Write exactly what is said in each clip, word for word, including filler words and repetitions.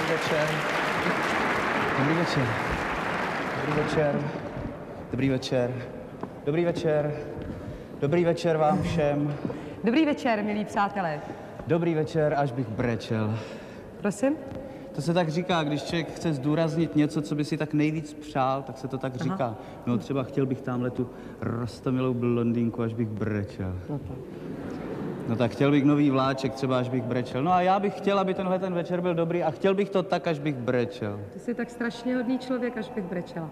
Dobrý večer. Dobrý večer. Dobrý večer. Dobrý večer. Dobrý večer. Dobrý večer vám všem. Dobrý večer, milí přátelé. Dobrý večer, až bych brečel. Prosím? To se tak říká, když člověk chce zdůraznit něco, co by si tak nejvíc přál, tak se to tak říká. Aha. No třeba chtěl bych tamhle tu roztomilou blondýnku, až bych brečel. No tak. No tak chtěl bych nový vláček, třeba až bych brečel. No a já bych chtěl, aby tenhle ten večer byl dobrý a chtěl bych to tak, až bych brečel. Ty jsi tak strašně hodný člověk, až bych brečela.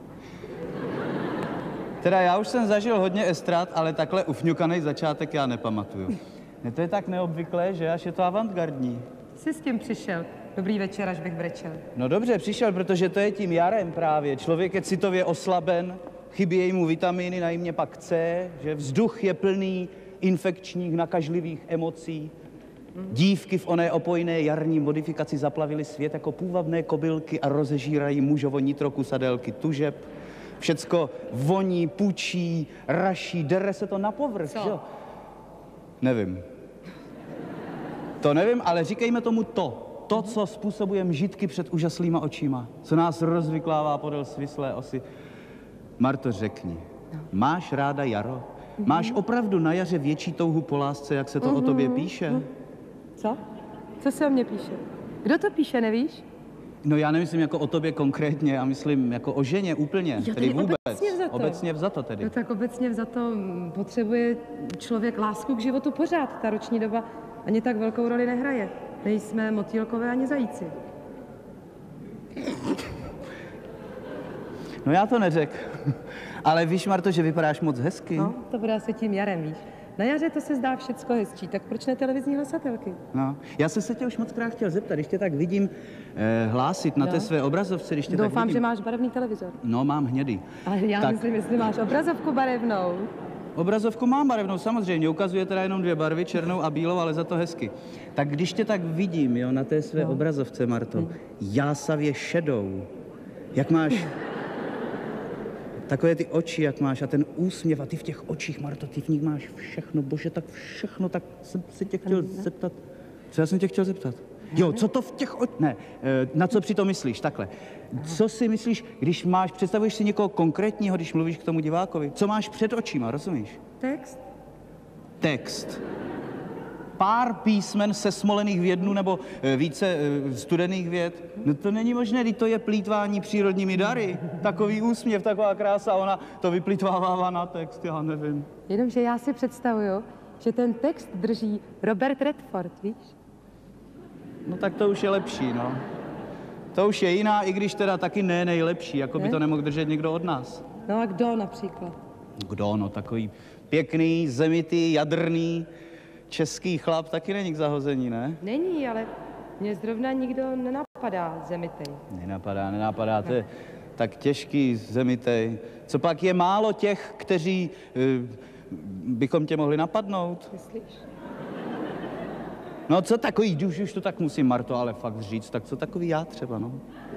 Teda já už jsem zažil hodně estrad, ale takhle ufňukanej začátek já nepamatuju. Ne, to je tak neobvyklé, že až je to avantgardní. Jsi s tím přišel. Dobrý večer, až bych brečel. No dobře, přišel, protože to je tím jarem právě. Člověk je citově oslaben, chybějí mu vitamíny, najmě pak C, že vzduch je plný infekčních, nakažlivých emocí. Dívky v oné opojné jarní modifikaci zaplavily svět jako půvabné kobylky a rozežírají mužovo nitrokusadelky tužeb. Všecko voní, pučí, raší, dere se to na povrch, Co? že jo? Nevím. To nevím, ale říkejme tomu to. To, co způsobuje mžitky před úžaslýma očima. Co nás rozvyklává podél svislé osy. Marto, řekni, máš ráda jaro? Máš opravdu na jaře větší touhu po lásce, jak se to o tobě píše? Co? Co se o mě píše? Kdo to píše, nevíš? No já nemyslím jako o tobě konkrétně, já myslím jako o ženě úplně, Jo, tedy vůbec. obecně vzato. Obecně vzato tedy. No tak obecně vzato mm, potřebuje člověk lásku k životu pořád. Ta roční doba ani tak velkou roli nehraje. Nejsme motýlkové ani zajíci. No já to neřekl. Ale víš, Marto, že vypadáš moc hezky. No, to bude asi tím jarem, víš. Na jaře to se zdá všecko hezčí, tak proč ne televizní hlasatelky? No, já jsem se tě už moc krát chtěl zeptat, když tě tak vidím eh, hlásit na Jo. té své obrazovce, když tě Doufám, tak vidím. že máš barevný televizor. No, mám hnědý. Ale já Tak. myslím, jestli máš obrazovku barevnou. Obrazovku mám barevnou, samozřejmě, ukazuje teda jenom dvě barvy, černou a bílou, ale za to hezky. Tak když tě tak vidím, jo, na té své No. obrazovce, Marto, hmm. jásavě šedou, jak máš takové ty oči, jak máš a ten úsměv a ty v těch očích, Marto, ty v nich máš všechno, bože, tak všechno, tak jsem se tě chtěl zeptat. Co já jsem tě chtěl zeptat? Jo, co to v těch očích, ne, eh, na co při to myslíš, takhle. Co si myslíš, když máš, představuješ si někoho konkrétního, když mluvíš k tomu divákovi? Co máš před očima, rozumíš? Text? Text. Pár písmen sesmolených v jednu nebo e, více e, studených vět. No to není možné, když to je plýtvání přírodními dary. Takový úsměv, taková krása, a ona to vyplýtvává na text, já nevím. Jenomže já si představuju, že ten text drží Robert Redford, víš? No tak to už je lepší, no. To už je jiná, i když teda taky ne nejlepší, jako by Ne? to nemohl držet někdo od nás. No a kdo například? Kdo, no takový pěkný, zemitý, jadrný, český chlap taky není k zahození, ne? Není, ale mě zrovna nikdo nenapadá zemitej. Nenapadá, nenapadá, to je tak těžký, zemitej. Co pak je málo těch, kteří uh, bychom tě mohli napadnout? Myslíš? No co takový, už, už to tak musím, Marto, ale fakt říct, tak co takový já třeba, no?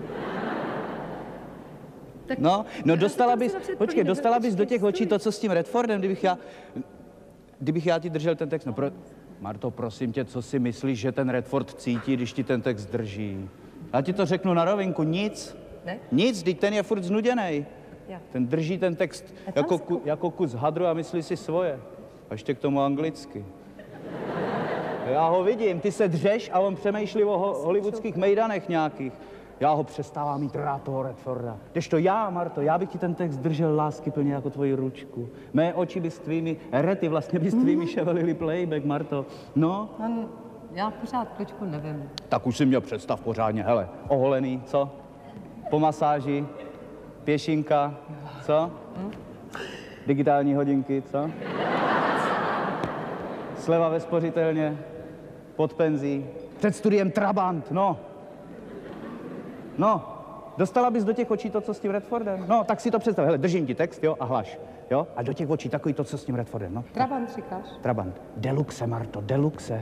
Tak No, no dostala bys, napřed počkej, první, dostala bys do počkej, těch očí stůj. to, co s tím Redfordem, kdybych já, kdybych já ti držel ten text, no pro... Marto, prosím tě, co si myslíš, že ten Redford cítí, když ti ten text drží? Já ti to řeknu na rovinku, nic. Ne? Nic, teď ten je furt znuděnej. Já. Ten drží ten text A tam jako, se ku, ku- jako kus hadru a myslí si svoje. A ještě k tomu anglicky. Já ho vidím, ty se dřeš a on přemýšlí o ho, hollywoodských mejdanech nějakých. Já ho přestávám mít rád, toho Redforda. Kdežto já, Marto, já bych ti ten text držel láskyplně jako tvoji ručku. Mé oči by s tvými, rety vlastně by s tvými ševelili playback, Marto. No, No, já pořád klučku nevím. tak už si mě představ pořádně, hele, oholený, co? Po masáži, pěšinka, co? Digitální hodinky, co? Sleva ve spořitelně, pod penzí, před studiem Trabant, no. No, dostala bys do těch očí to, co s tím Redfordem? No, tak si to představ, hele, držím ti text, jo, a hlaš, jo? A do těch očí takový to, co s tím Redfordem, no. Trabant říkáš? Trabant, deluxe, Marto, deluxe.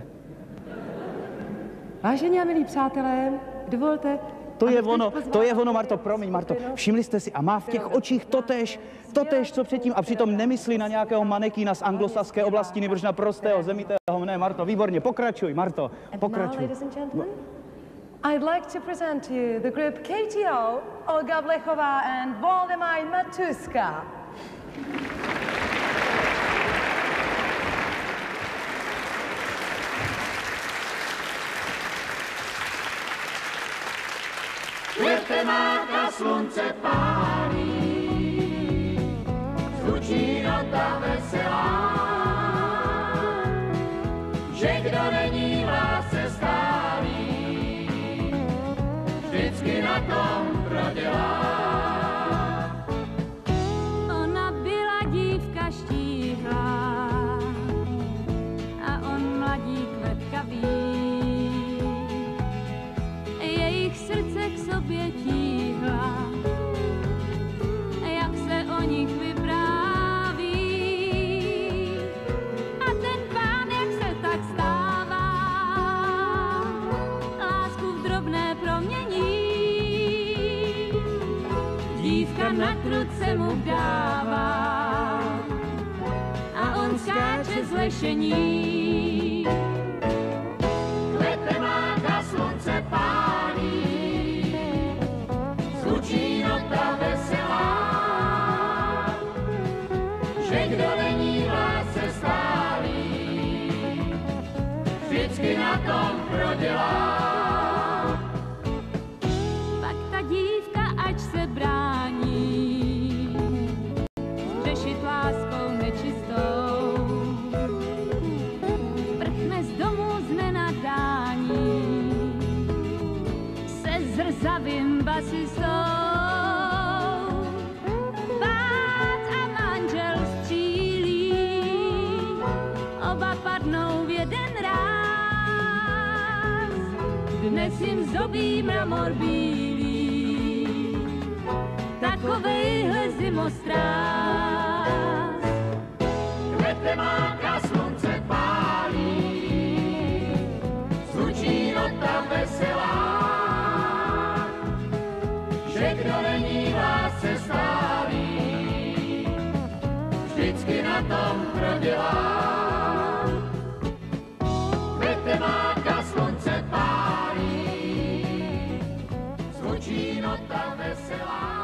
Vážení a milí přátelé, dovolte... To je abych teď ono, pozvala- to je ono, Marto, promiň, Marto, všimli jste si, a má v těch očích totéž, totéž, co předtím, a přitom nemyslí na nějakého manekína z anglosaské oblasti, nebož na prostého zemitého, ne, Marto, výborně, pokračuj, Marto, And now, pokračuj. ladies and gentlemen, I'd like to present to you the group K T O, Olga Blechová and Waldemar Matuska. Květenáka slunce pálí, zvučí nota veselá, že kdo není v lásce stálý, vždycky na tom prodělá. Ona byla dívka štíhlá a on mladík vetkavý. Jejich srdce k sobě tíhla, jak se o nich vypráví. A ten pán, jak se tak stává, lásku v drobné promění. Dívka na kruce mu dává a on skáče z lešení. Květenáka slunce pálí, zvučí nota veselá, že kdo není v lásce stálý, vždycky na tom prodělá. Pak ta dívka, ač se brání, řešit láskou nečistou, prchne z domu z nenadání se zrzavým basistou. Pát a manžel střílí, oba padnou v jeden ráz. Dnes jim zdobí mramor bílý, takovejhle zimostráz. Květenáka slunce pálí, zvučí nota veselá, že kdo není v lásce stálý, vždycky na tom prodělá. Květenáka slunce pálí, zvučí nota veselá.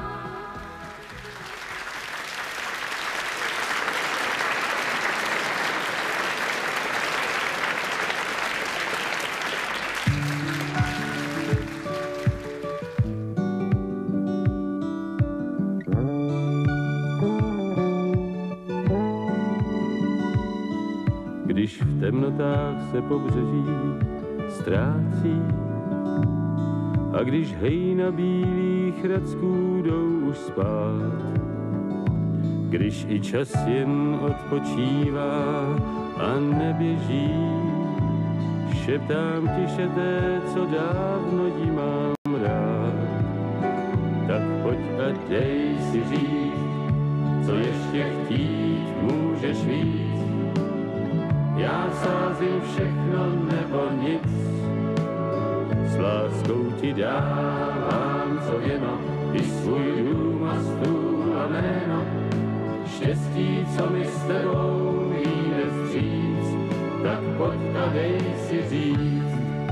Když v temnotách se pobřeží ztrácí a když hejna bílých racků jdou už spát, když i čas jen odpočívá a neběží, šeptám tiše té, co dávno jí mám rád. Tak pojď a dej si říct, co ještě chtít můžeš víc. Já sázím všechno nebo nic, s láskou ti dávám, co jenom, i svůj dům a stůl a jméno. Štěstí, co mi s tebou vyjde vstříc, tak pojď a dej si říct.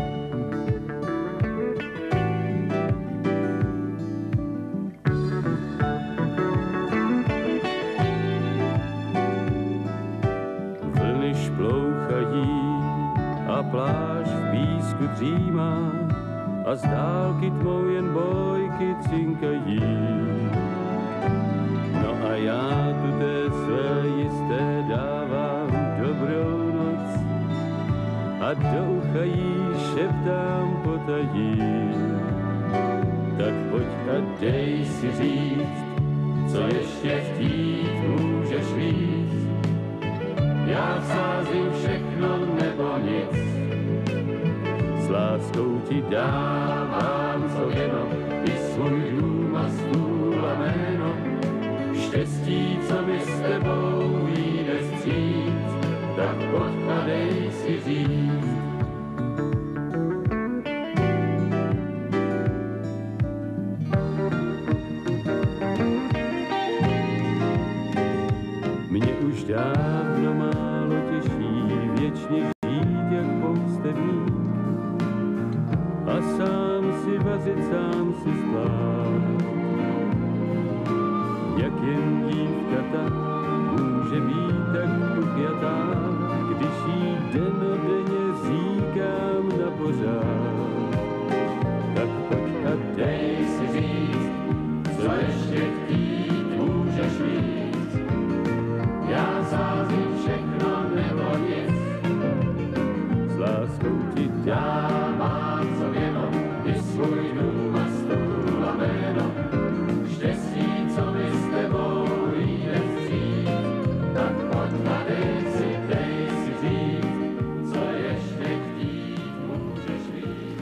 A pláž v písku dřímá a z dálky tmou jen bojky cinkají. No a já tu té své jisté dávám dobrou noc a do ucha jí šeptám potají. Tak pojď a dej si říct, co ještě chtít můžeš víc. Já vsázím všechno nebo nic, s láskou ti dávám, co jenom, i svůj dům a stůl a jméno. Štěstí, co mi s tebou vyjde vstříc, tak pojď a dej si říct. Mě už dávno málo těší věčně žít jak poustevník a si spát. Jak jen dívka ta může být tak upjatá, když jí dennodenně říkám na pořád. Tak pojď a dej si říct, co ještě chtít můžeš víc. Já zázím všechno nebo nic, s láskou ti dávám, co jenom, i svůj dům a stůl a jméno. Štěstí, co mi s tebou jde vstříc, tak pojď a dej si, dej si říct, co ještě chtít můžeš víc.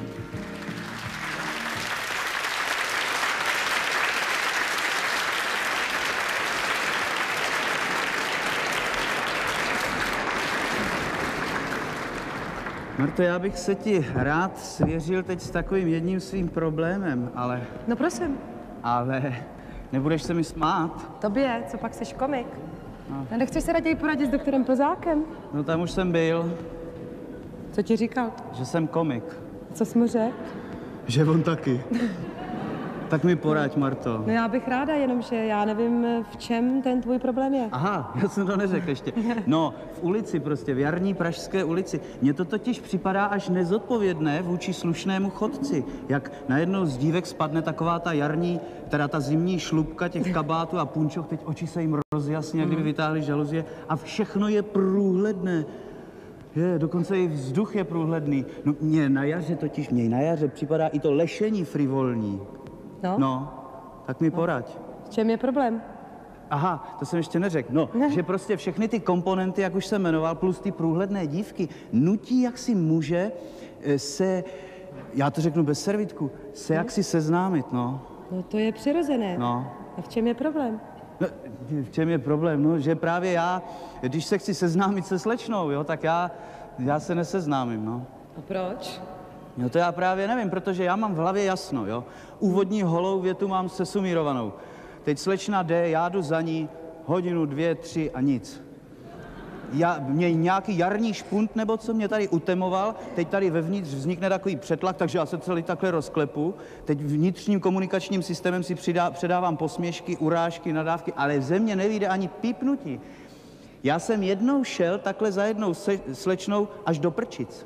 Marto, já bych se ti rád svěřil teď s takovým jedním svým problémem, ale, No prosím, ale nebudeš se mi smát? tobě, co pak seš komik? No. Nechceš se raději poradit s doktorem Plzákem? No tam už jsem byl, Co ti říkal? že jsem komik. Co jsi mu řekl? Že on taky. Tak mi poraď, Marto. No já bych ráda, jenomže já nevím, v čem ten tvůj problém je. Aha, já jsem to neřekl ještě. No, v ulici prostě, v jarní pražské ulici. Mně to totiž připadá až nezodpovědné vůči slušnému chodci. Jak najednou z dívek spadne taková ta jarní, teda ta zimní šlupka těch kabátů a punčoch, teď oči se jim rozjasní, jak kdyby vytáhli žaluzie a všechno je průhledné. Je, dokonce i vzduch je průhledný. No, mně na jaře totiž, mně na jaře připadá i to lešení frivolní. No, No, tak mi poraď. v čem je problém? Aha, to jsem ještě neřekl. No, Ne. že prostě všechny ty komponenty, jak už jsem jmenoval, plus ty průhledné dívky, nutí, jak si může eh, se, já to řeknu bez servitku, se jak si seznámit, no. No to je přirozené. No. A v čem je problém? No, v čem je problém? No, že právě já, když se chci seznámit se slečnou, jo, tak já, já se neseznámím, no. A proč? No to já právě nevím, protože já mám v hlavě jasno, jo. Úvodní holou větu mám sesumírovanou. Teď slečna jde, já jdu za ní, hodinu, dvě, tři a nic. Já, mě nějaký jarní špunt, nebo co mě tady utemoval, teď tady vevnitř vznikne takový přetlak, takže já se celý takhle rozklepu. Teď vnitřním komunikačním systémem si přidá, předávám posměšky, urážky, nadávky, ale ze mě nevyjde ani pípnutí. Já jsem jednou šel takhle za jednou se, slečnou až do Prčic.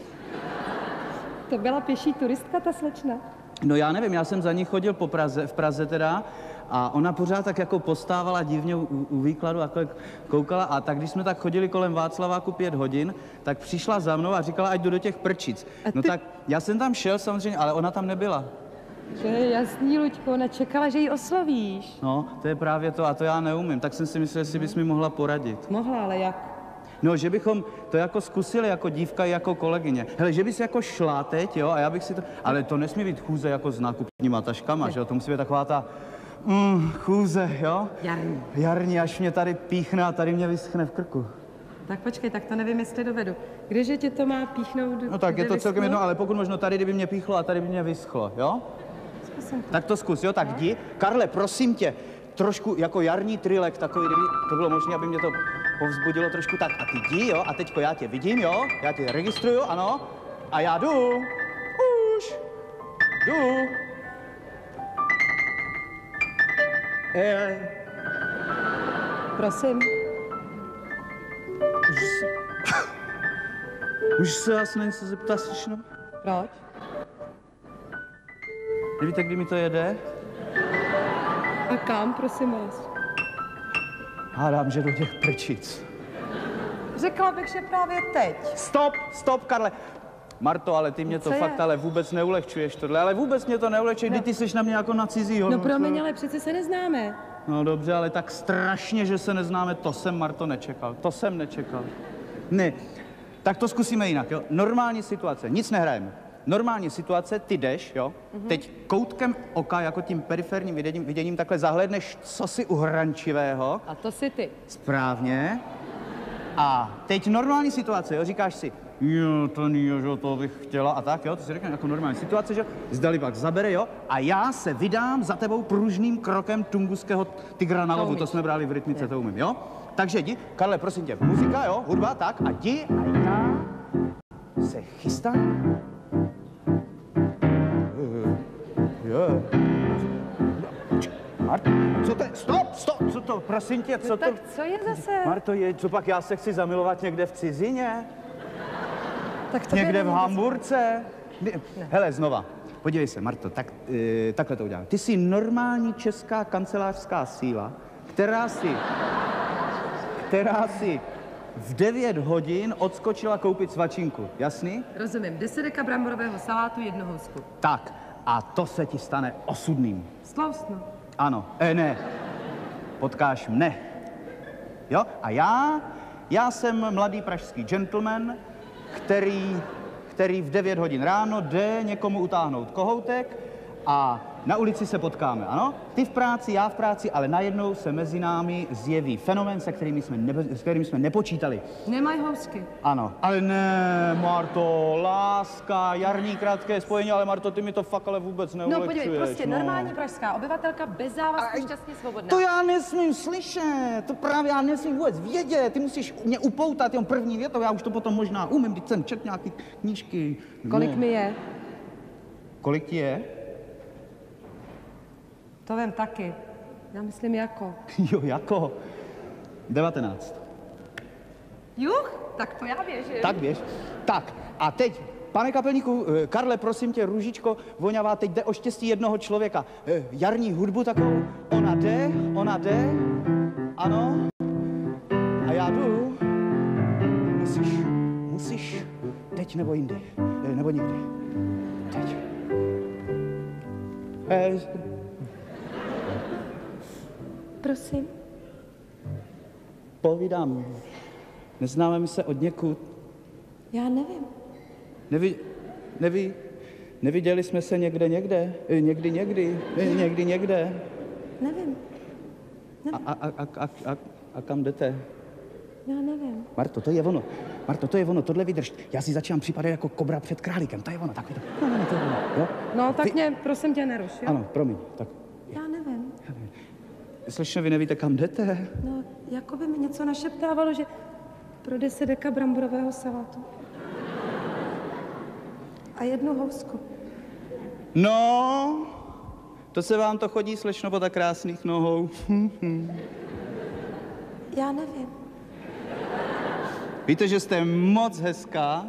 To byla pěší turistka, ta slečna. No já nevím, já jsem za ní chodil po Praze, v Praze teda, a ona pořád tak jako postávala divně u, u výkladu a koukala a tak když jsme tak chodili kolem Václaváku pět hodin, tak přišla za mnou a říkala, ať jdu do těch Prčic. No ty- tak já jsem tam šel samozřejmě, ale ona tam nebyla. To je jasný, Luďko, ona čekala, že ji oslovíš. No, to je právě to a to já neumím, tak jsem si myslel, jestli bys mi mohla poradit. Mohla, ale jak? No, že bychom to jako zkusili jako dívka i jako kolegyně. Hele, že bys jako šla teď, jo, a já bych si to... Ale to nesmí být chůze jako s nákupníma taškama, že jo, to musí být taková ta... Mm, chůze, jo? Jarní. Jarní, až mě tady píchne a tady mě vyschne v krku. Tak počkej, tak to nevím, jestli dovedu. Kdeže tě to má píchnout? No tak je kde to celkem vyschnout? jedno, ale pokud možno tady, kdyby mě píchlo a tady by mě vyschlo, jo? Zkusím to. Tak to zkus, jo, tak jdi. Karle, prosím tě, trošku jako jarní trilek takový, kdyby to bylo možné, aby mě to povzbudilo trošku tak. A ty jdi, jo, a teďko já tě vidím, jo, já tě registruju, ano, a já jdu. Už. Jdu. Ej, Prosím. už se... Můžeš se vás na něco zeptat, slyšno? Proč? Nevíte, kdy mi to jede? A kam, prosím vás? Hádám, že do těch Prčic. Řekla bych, že právě teď. Stop, stop, Karle. Marto, ale ty mě to Co je? fakt ale vůbec neulehčuješ tohle, ale vůbec mě to neulehčuje, no. Ty jsi na mě jako na cizího. No promiň, ale přece se neznáme. No dobře, ale tak strašně, že se neznáme, to jsem, Marto, nečekal. To jsem nečekal. Ne, tak to zkusíme jinak, jo. Normální situace, nic nehrajeme. Normální situace, ty jdeš, jo, mm-hmm. teď koutkem oka, jako tím periferním viděním, viděním takhle zahlédneš cosi uhrančivého. A to si ty. Správně. A teď normální situace, jo, říkáš si, jo, to ní, že to bych chtěla a tak, jo, to si řekne jako normální situace, že zdali pak zabere, jo, a já se vydám za tebou pružným krokem tunguského tygra na lovu, to jsme brali v rytmice, to umím, jo. Takže jdi, Karle, prosím tě, muzika, jo, hudba, tak, a jdi, a já se chystám. Jo. Marto, co to je? Stop, stop, co to? Prosím tě, co No, to? tak co je zase? Marto, je, co pak já se chci zamilovat někde v cizině? Tak to Někde v není Hamburce? Ne. Hele, znova. Podívej se, Marto, tak, e, takhle to udělám. Ty jsi normální česká kancelářská síla, která si, která si v devět hodin odskočila koupit svačinku. Jasný? Rozumím. deset deka bramborového salátu, jednu housku. Tak. A to se ti stane osudným. Sloustno. Ano. E, ne. Potkáš mne. Jo? A já, já jsem mladý pražský gentleman, který, který v devět hodin ráno jde někomu utáhnout kohoutek a na ulici se potkáme, ano? Ty v práci, já v práci, ale najednou se mezi námi zjeví fenomén, se kterými jsme, nebe, s kterými jsme nepočítali. Nemají housky. Ano, ale ne, Marto, láska, jarní krátké spojení, ale Marto, ty mi to fakt ale vůbec No neulehčuješ. podívej, prostě no. normální pražská obyvatelka bez závazku, šťastně svobodná. To já nesmím slyšet, to právě já nesmím vůbec vědět, ty musíš mě upoutat jenom první větou, já už to potom možná umím, když jsem četl nějaký knížky. Kolik no. mi je? Kolik ti je? To vem taky. Já myslím jako. Jo, jako? devatenáct. Juch, tak to já věřím. Tak běž. Tak, a teď, pane kapelníku, eh, Karle, prosím tě, růžičko voňavá, teď jde o štěstí jednoho člověka. Eh, Jarní hudbu takovou, ona jde, ona jde, ano, a já jdu. Musíš, musíš, teď nebo jindy, eh, nebo nikdy. Teď. Eh, Prosím. Povídám, neznáme mi se od někud. Já nevím. Nevi, nevi, neviděli jsme se někde, někde, eh, někdy, někdy, eh, někdy, někde. Nevím. A, a, a, a, a, a kam jdete? Já nevím. Marto, to je ono. Marto, to je ono, tohle vydrž. Já si začínám připadat jako kobra před králíkem, to je ono, tak to. No, no, to je ono, jo? No, tak Vy- mě, prosím tě, neruš, jo? Ano, promiň, tak. Já nevím. Slyšně, vy nevíte, kam jdete? No, jako by mi něco našeptávalo, že pro deset deka bramborového salátu. A jednu housku. No, to se vám to chodí, slečno, po tak krásných nohou. Já nevím. Víte, že jste moc hezká?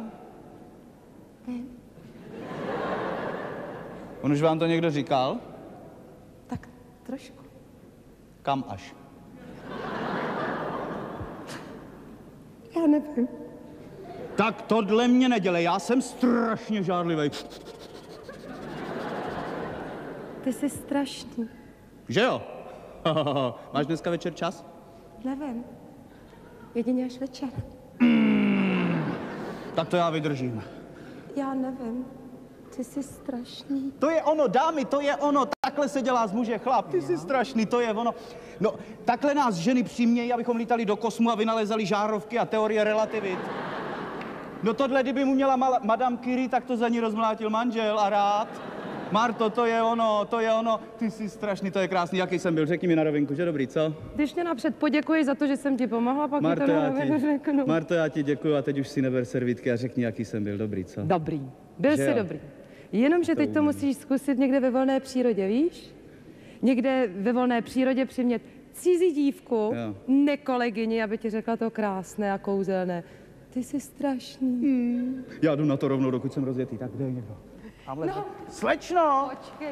On už vám to někdo říkal? Tak trošku. Kam až? Já nevím. Tak tohle mě nedělej, já jsem strašně žárlivý. Ty jsi strašný. Že jo? Máš dneska večer čas? Nevím. Jedině až večer. Tak to já vydržím. Já nevím. Ty jsi strašný. To je ono, dámy, to je ono. Takhle se dělá z muže chlap. Ty jsi strašný, to je ono. No, takhle nás ženy přimějí, abychom lítali do kosmu a vynalezali žárovky a teorie relativit. No tohle, kdyby mu měla mala, Madame Curie, tak to za ní rozmlátil manžel a rád. Marto, to je ono, to je ono. Ty jsi strašný, to je krásný. Jaký jsem byl, řekni mi na rovinku, že dobrý, co? Když mě napřed poděkuji za to, že jsem ti pomohla, pak Marto, mi to já nerovinu ti, řeknu. Marto, já ti děkuju a teď už si neber servítky a řekni, jaký jsem byl, dobrý, co? Dobrý. Byl Že jsi jo? dobrý. Jenomže teď to musíš zkusit někde ve volné přírodě, víš? Někde ve volné přírodě přimět cizí dívku, Jo. nekolegyni, aby ti řekla to krásné a kouzelné. Ty jsi strašný. Hmm. Já jdu na to rovnou, dokud jsem rozjetý, tak kde je někdo? Tamhle. No. Slečno! Počkej.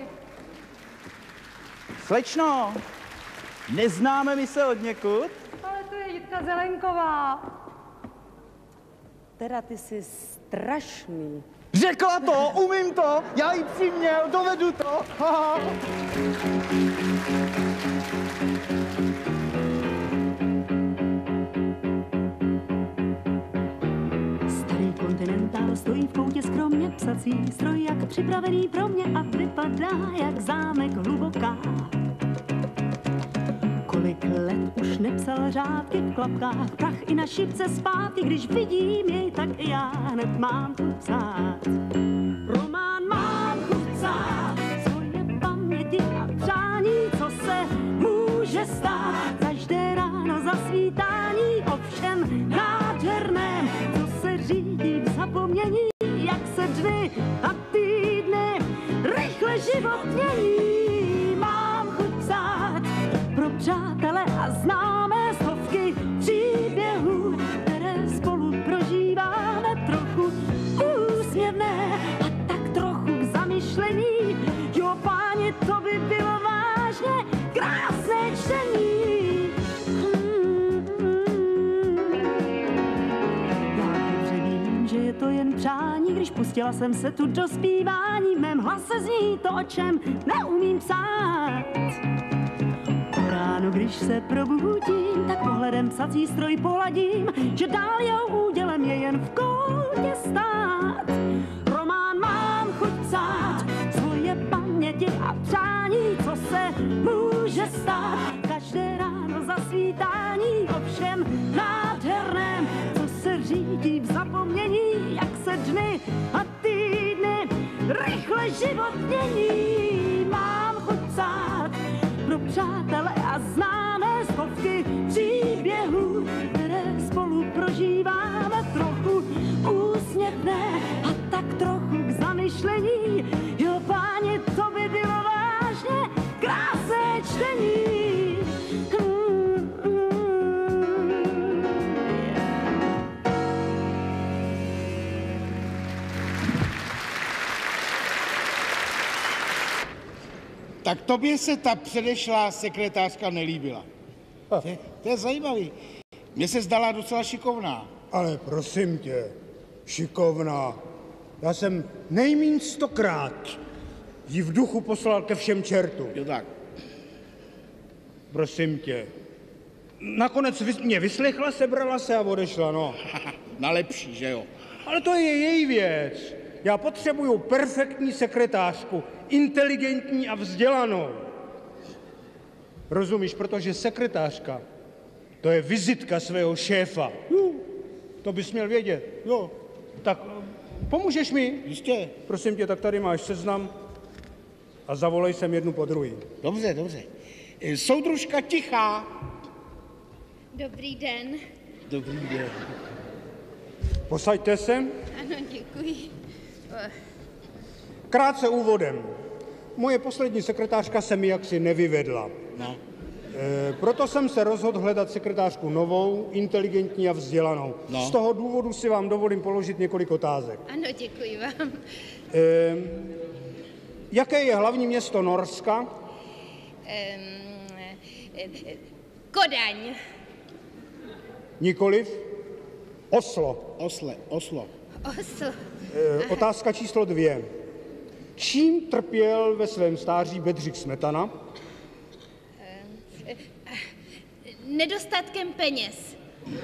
Slečno! Neznáme mi se od někud? Ale to je Jitka Zelenková. Teda ty jsi strašný. Řekla to, umím to, já ji přiměl, dovedu to. Haha. Starý kontinentál stojí v koutě skromně, psací stroj jak připravený pro mě a vypadá jak zámek hluboká. Kolik let už nepsal řádky v klapkách, prach i na šipce zpátky, když vidím jej, tak i já hned mám chuť psát. Román mám chuť psát, svoje paměti a přání, co se může stát. Každé ráno zasvítání, ovšem nádherném, co se řídí v zapomnění, jak se dny a týdny rychle život mění. Mám chuť psát přátelé a známe stovky příběhů, které spolu prožíváme, trochu úsměvné a tak trochu k zamyšlení. Jo, páni, to by bylo vážně krásné čtení. Hmm, hmm. Já dobře vím, že je to jen přání, když pustila jsem se tu do zpívání, v mém hlase zní to, o čem neumím psát. Ráno, když se probudím, tak pohledem psací stroj pohladím, že dál jeho údělem je jen v koutě stát. Román mám chuť psát, svoje paměti a přání, co se může stát. Každé ráno zasvítání, ovšem nádherném, co se řídí v zapomnění, jak se dny a týdny rychle život mění. Mám chuť psát pro přátele a známé stovky příběhů, které spolu prožíváme, trochu úsměvné a tak trochu k zamyšlení. Jo, páni, to by bylo vážně krásné čtení. Hmm, hmm, yeah. Tak tobě se ta předešlá sekretářka nelíbila. To, to je zajímavý. Mně se zdala docela šikovná. Ale prosím tě, šikovná. Já jsem nejmíň stokrát jí v duchu poslal ke všem čertu. Jo tak. Prosím tě. Nakonec vys- mě vyslechla, sebrala se a odešla, no. Na lepší, že jo? Ale to je její věc. Já potřebuju perfektní sekretářku, inteligentní a vzdělanou. Rozumíš, protože sekretářka, to je vizitka svého šéfa. Jo, to bys měl vědět. Jo. Tak pomůžeš mi? Jistě. Prosím tě, tak tady máš seznam a zavolej sem jednu po druhý. Dobře, dobře. Soudružka Tichá. Dobrý den. Dobrý den. Posaďte se. Ano, děkuji. Krátce úvodem. Moje poslední sekretářka se mi jaksi nevyvedla. No. E, proto jsem se rozhodl hledat sekretářku novou, inteligentní a vzdělanou. No. Z toho důvodu si vám dovolím položit několik otázek. Ano, děkuji vám. E, jaké je hlavní město Norska? Um, Kodaň. Nikoliv. Oslo. Osle, Oslo. Oslo. E, otázka číslo dvě. Čím trpěl ve svém stáří Bedřich Smetana? Nedostatkem peněz.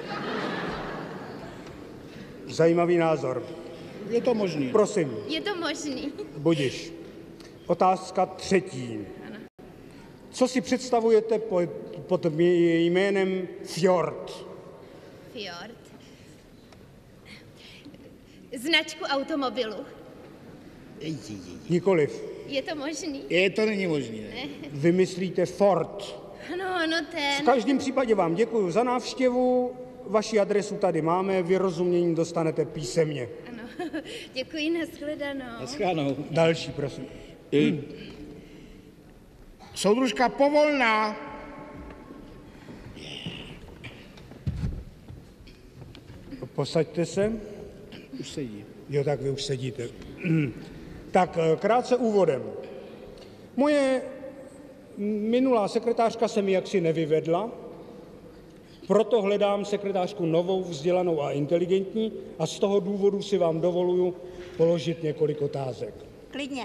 Zajímavý názor. Je to možný. Prosím, Je to možný. budiš. Otázka třetí. Co si představujete pod, pod jménem Fjord? Fjord. Značku automobilu. Nikoliv. Je to možný? Je, to není možný, ne? Vymyslíte Ford. Ano, ano, V ten. každém případě vám děkuji za návštěvu. Vaši adresu tady máme, vyrozumění dostanete písemně. Ano, děkuji, nashledanou. Naschledanou. Další, prosím. Hmm. Soudružka Povolná. Posaďte se. Už sedí. Jo, tak vy už sedíte. Tak krátce úvodem. Moje minulá sekretářka se mi jaksi nevyvedla, proto hledám sekretářku novou, vzdělanou a inteligentní a z toho důvodu si vám dovoluju položit několik otázek. Klidně.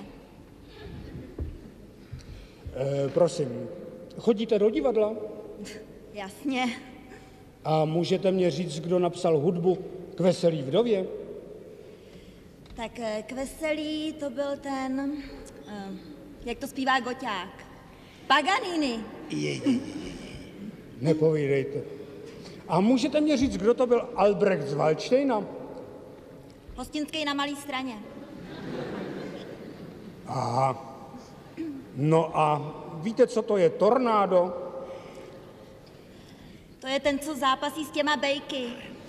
E, prosím, chodíte do divadla? Jasně. A můžete mě říct, kdo napsal hudbu k Veselý vdově? Tak eh, k veselí to byl ten, eh, jak to zpívá Goťák, Paganini. Je, je, je. Nepovídejte. A můžete mě říct, kdo to byl Albrecht z Waldsteina? Hostinský na Malé Straně. Aha. No a víte, co to je tornádo? To je ten, co zápasí s těma bejky.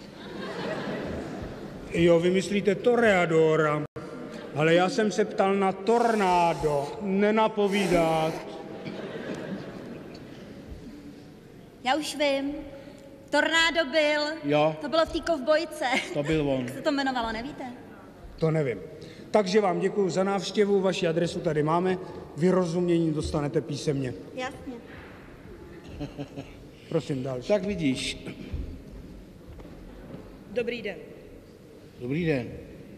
Jo, vy myslíte toreadora. Ale já jsem se ptal na tornádo, nenapovídat. Já už vím. Tornádo byl. Jo. To bylo v té kovbojce. To byl on. Jak se to jmenovalo, nevíte? To nevím. Takže vám děkuji za návštěvu, vaši adresu tady máme, vyrozumění dostanete písemně. Jasně. Prosím, další. Tak vidíš. Dobrý den. Dobrý den.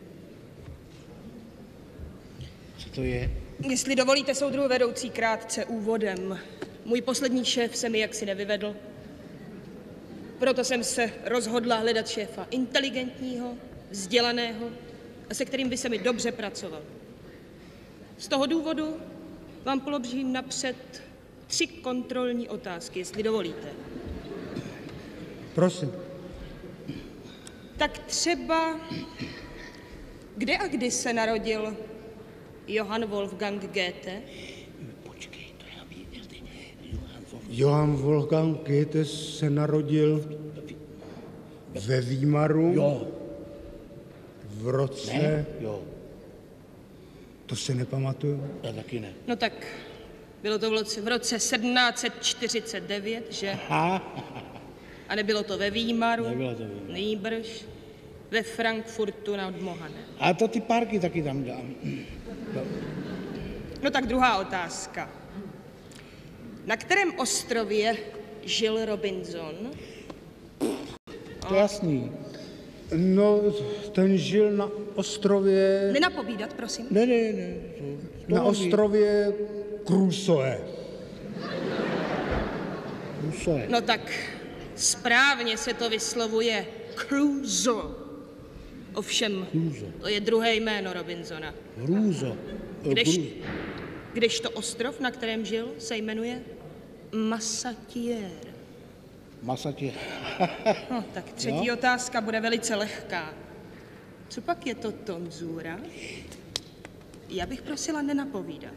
Co to je? Jestli dovolíte, soudruhu vedoucí, krátce úvodem. Můj poslední šéf se mi jaksi nevyvedl. Proto jsem se rozhodla hledat šéfa inteligentního, vzdělaného a se kterým by se mi dobře pracoval. Z toho důvodu vám položím napřed tři kontrolní otázky, jestli dovolíte. Prosím. Tak třeba, kde a kdy se narodil Johann Wolfgang Goethe? Počkej, to já vím. Johann Wolfgang. Johann Wolfgang Goethe se narodil ve Výmaru. Jo. V roce... Ne? Jo. To se nepamatuju. Já taky ne. No tak, bylo to v roce, v roce sedmnáct set čtyřicet devět, že? Aha. A nebylo to ve Výmaru, Nebylo to ve Výmaru. nýbrž ve Frankfurtu nad Mohanem. A to ty párky taky tam dám. No tak druhá otázka. Na kterém ostrově žil Robinson? To je jasný. No, ten žil na ostrově... Nenapovídat, prosím. Ne, ne, ne. To, Na ostrově Crusoe. Crusoe. No tak správně se to vyslovuje Crusoe. Ovšem, to je druhé jméno Robinsona. Hrůzo. Když, když to ostrov, na kterém žil, se jmenuje Masatier. Masatě. No, tak třetí Jo? otázka bude velice lehká. Co pak je to tonzura? Já bych prosila nenapovídat.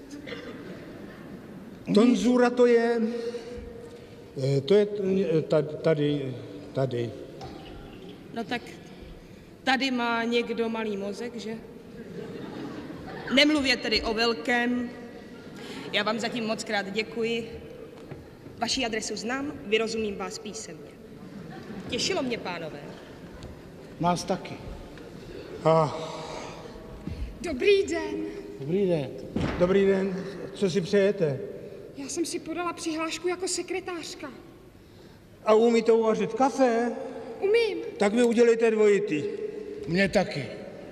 Tonzura to je... eh, To je eh, ta- tady, tady. No tak tady má někdo malý mozek, že? Nemluvě tedy o velkém. Já vám zatím moc krát děkuji. Vaši adresu znám, vyrozumím vás písemně. Těšilo mě, pánové. Nás taky. Ah, Dobrý den. Dobrý den. dobrý den, co si přejete? Já jsem si podala přihlášku jako sekretářka. A umíte uvařit kafe? Umím. Tak mi udělejte dvojitý. Mně taky.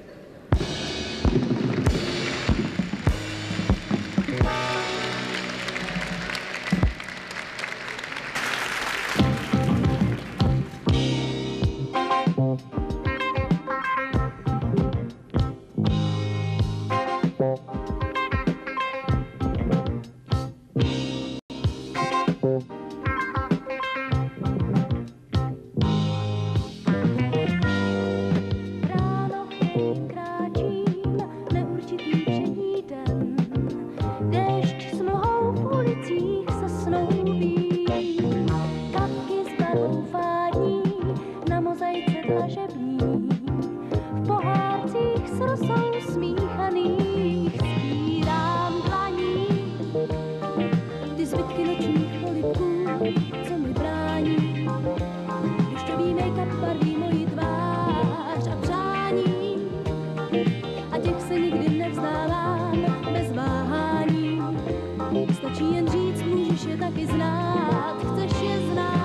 Ráno kráčím neurčitý všední den, déšť s mlhou v ulicích se snoubí, kapky s barvou fádní na mozaice dlažební, v pohárcích s rosou smíchaných stírám dlaní, ty zbytky nočních polibků, co mi brání, dešťový make-up barví moji tvář a přání, a těch se nikdy nevzdávám bez váhání. Stačí jen říct, můžeš je taky znát, chceš je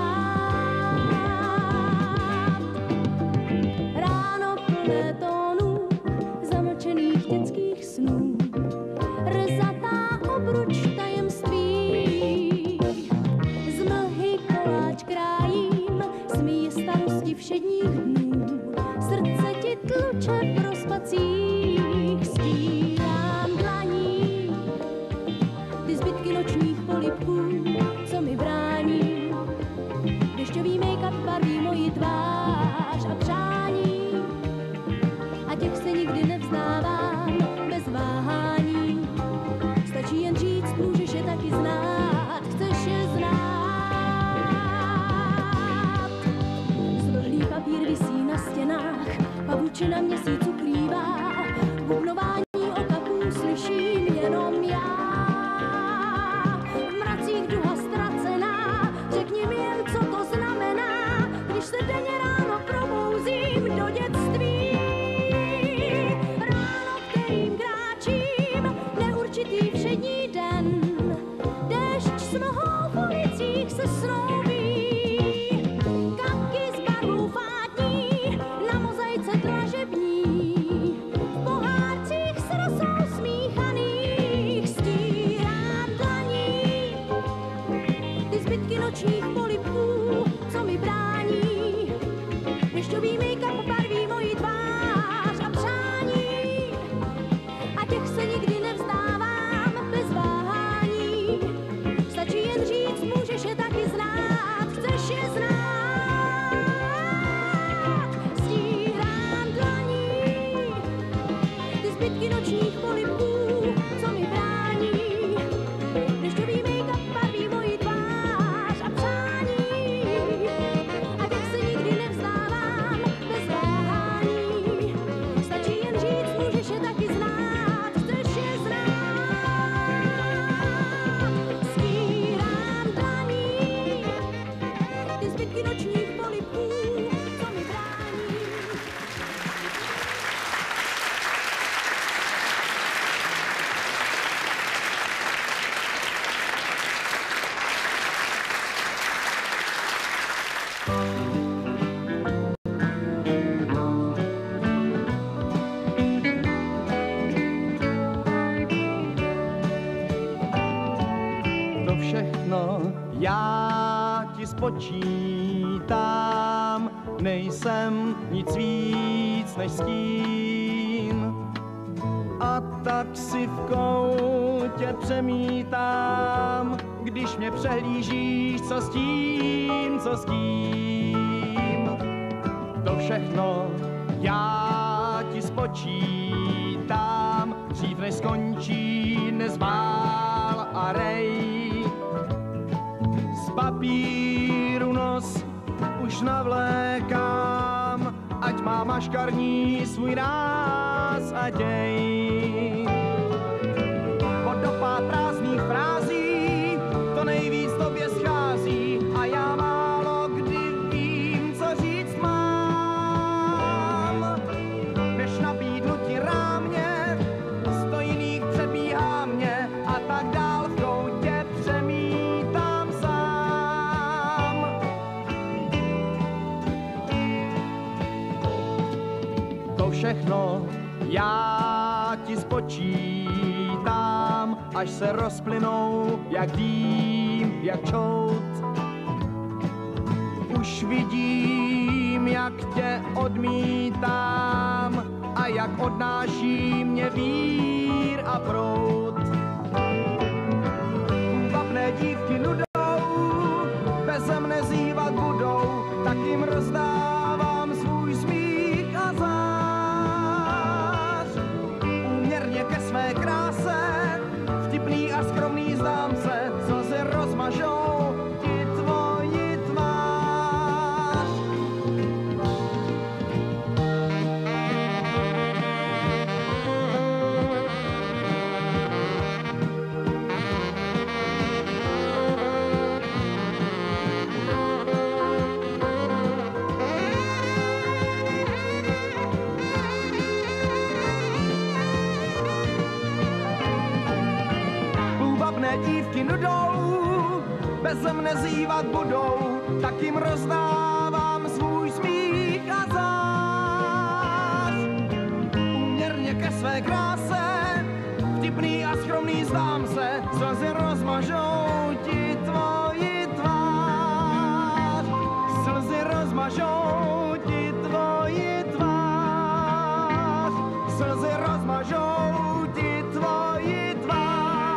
znát. Ráno plné tónů, zamlčených dětských snů, rezatá obruč tajemství. Z mlhy koláč krájím, smí starosti všedních dnů, srdce ti tluče v rozpacích, stírám dlaní, ty zbytky nočních polibků, co mi brání, dešťový make-up barví moji tvář a přání, a těch se nikdy nevzdávám bez váhání. Stačí jen říct, můžeš je taky znát, chceš je znát. Zvlhlý papír visí na stěnách, pavučina měsíc ukrývá, bubnování okapů slyším jenom já. V mracích duha ztracená, řekni mi jen, co to zbytky nočních polipů, co mi brání. Dešťový make-up barví moji tvář a přání. A těch se nikdy nevzdávám bez váhání. Stačí jen říct, můžeš je taky znát, chceš je znát. Stírám dlaní ty zbytky nočních polipů, co mi brání. Dešťový make-up barví moji tvář a přání. A těch se nikdy nevzdávám bez váhání. Stačí jen říct, můžeš je taky znát, chceš je znát. Stírám dlaní ty zbytky nočních polipů, co mi brání. To všechno já ti spočítám, nejsem nic víc než stín. A tak si v koutě přemítám, když mě přehlížíš, co s tím, co s tím. To všechno já ti spočítám, dřív než skončí nezbál a rej. Z papíru nos už navlékám, ať má maškarní svůj ráz a děj. Vodopád prázdných frází, to nejvíc tobě schází a já málo kdy vím, co říct mám. Než nabídnu ti rámě, sto jiných předbíhá mě a tak dál v koutě přemítám sám. To všechno já ti spočítám, až se rozplynou jak dým, jak čout. Už vidím, jak tě odmítám a jak odnáší mě vír a proud. Půvabné dívky nudou, beze mne zývat budou, tak jim rozdávám svůj smích a zář. Úměrně ke své kráse, vtipný a skromný zdám se, slzy rozmažou ti tvoji tvář. Půvabné dívky nudou, beze mne zývat budou, tak jim rozdávám svůj smích a zář. Úměrně ke své kráse, vtipný a skromný zdám se, slzy rozmažou ti tvoji tvář. Slzy rozmažou ti tvoji tvář. Slzy rozmažou ti tvoji tvář.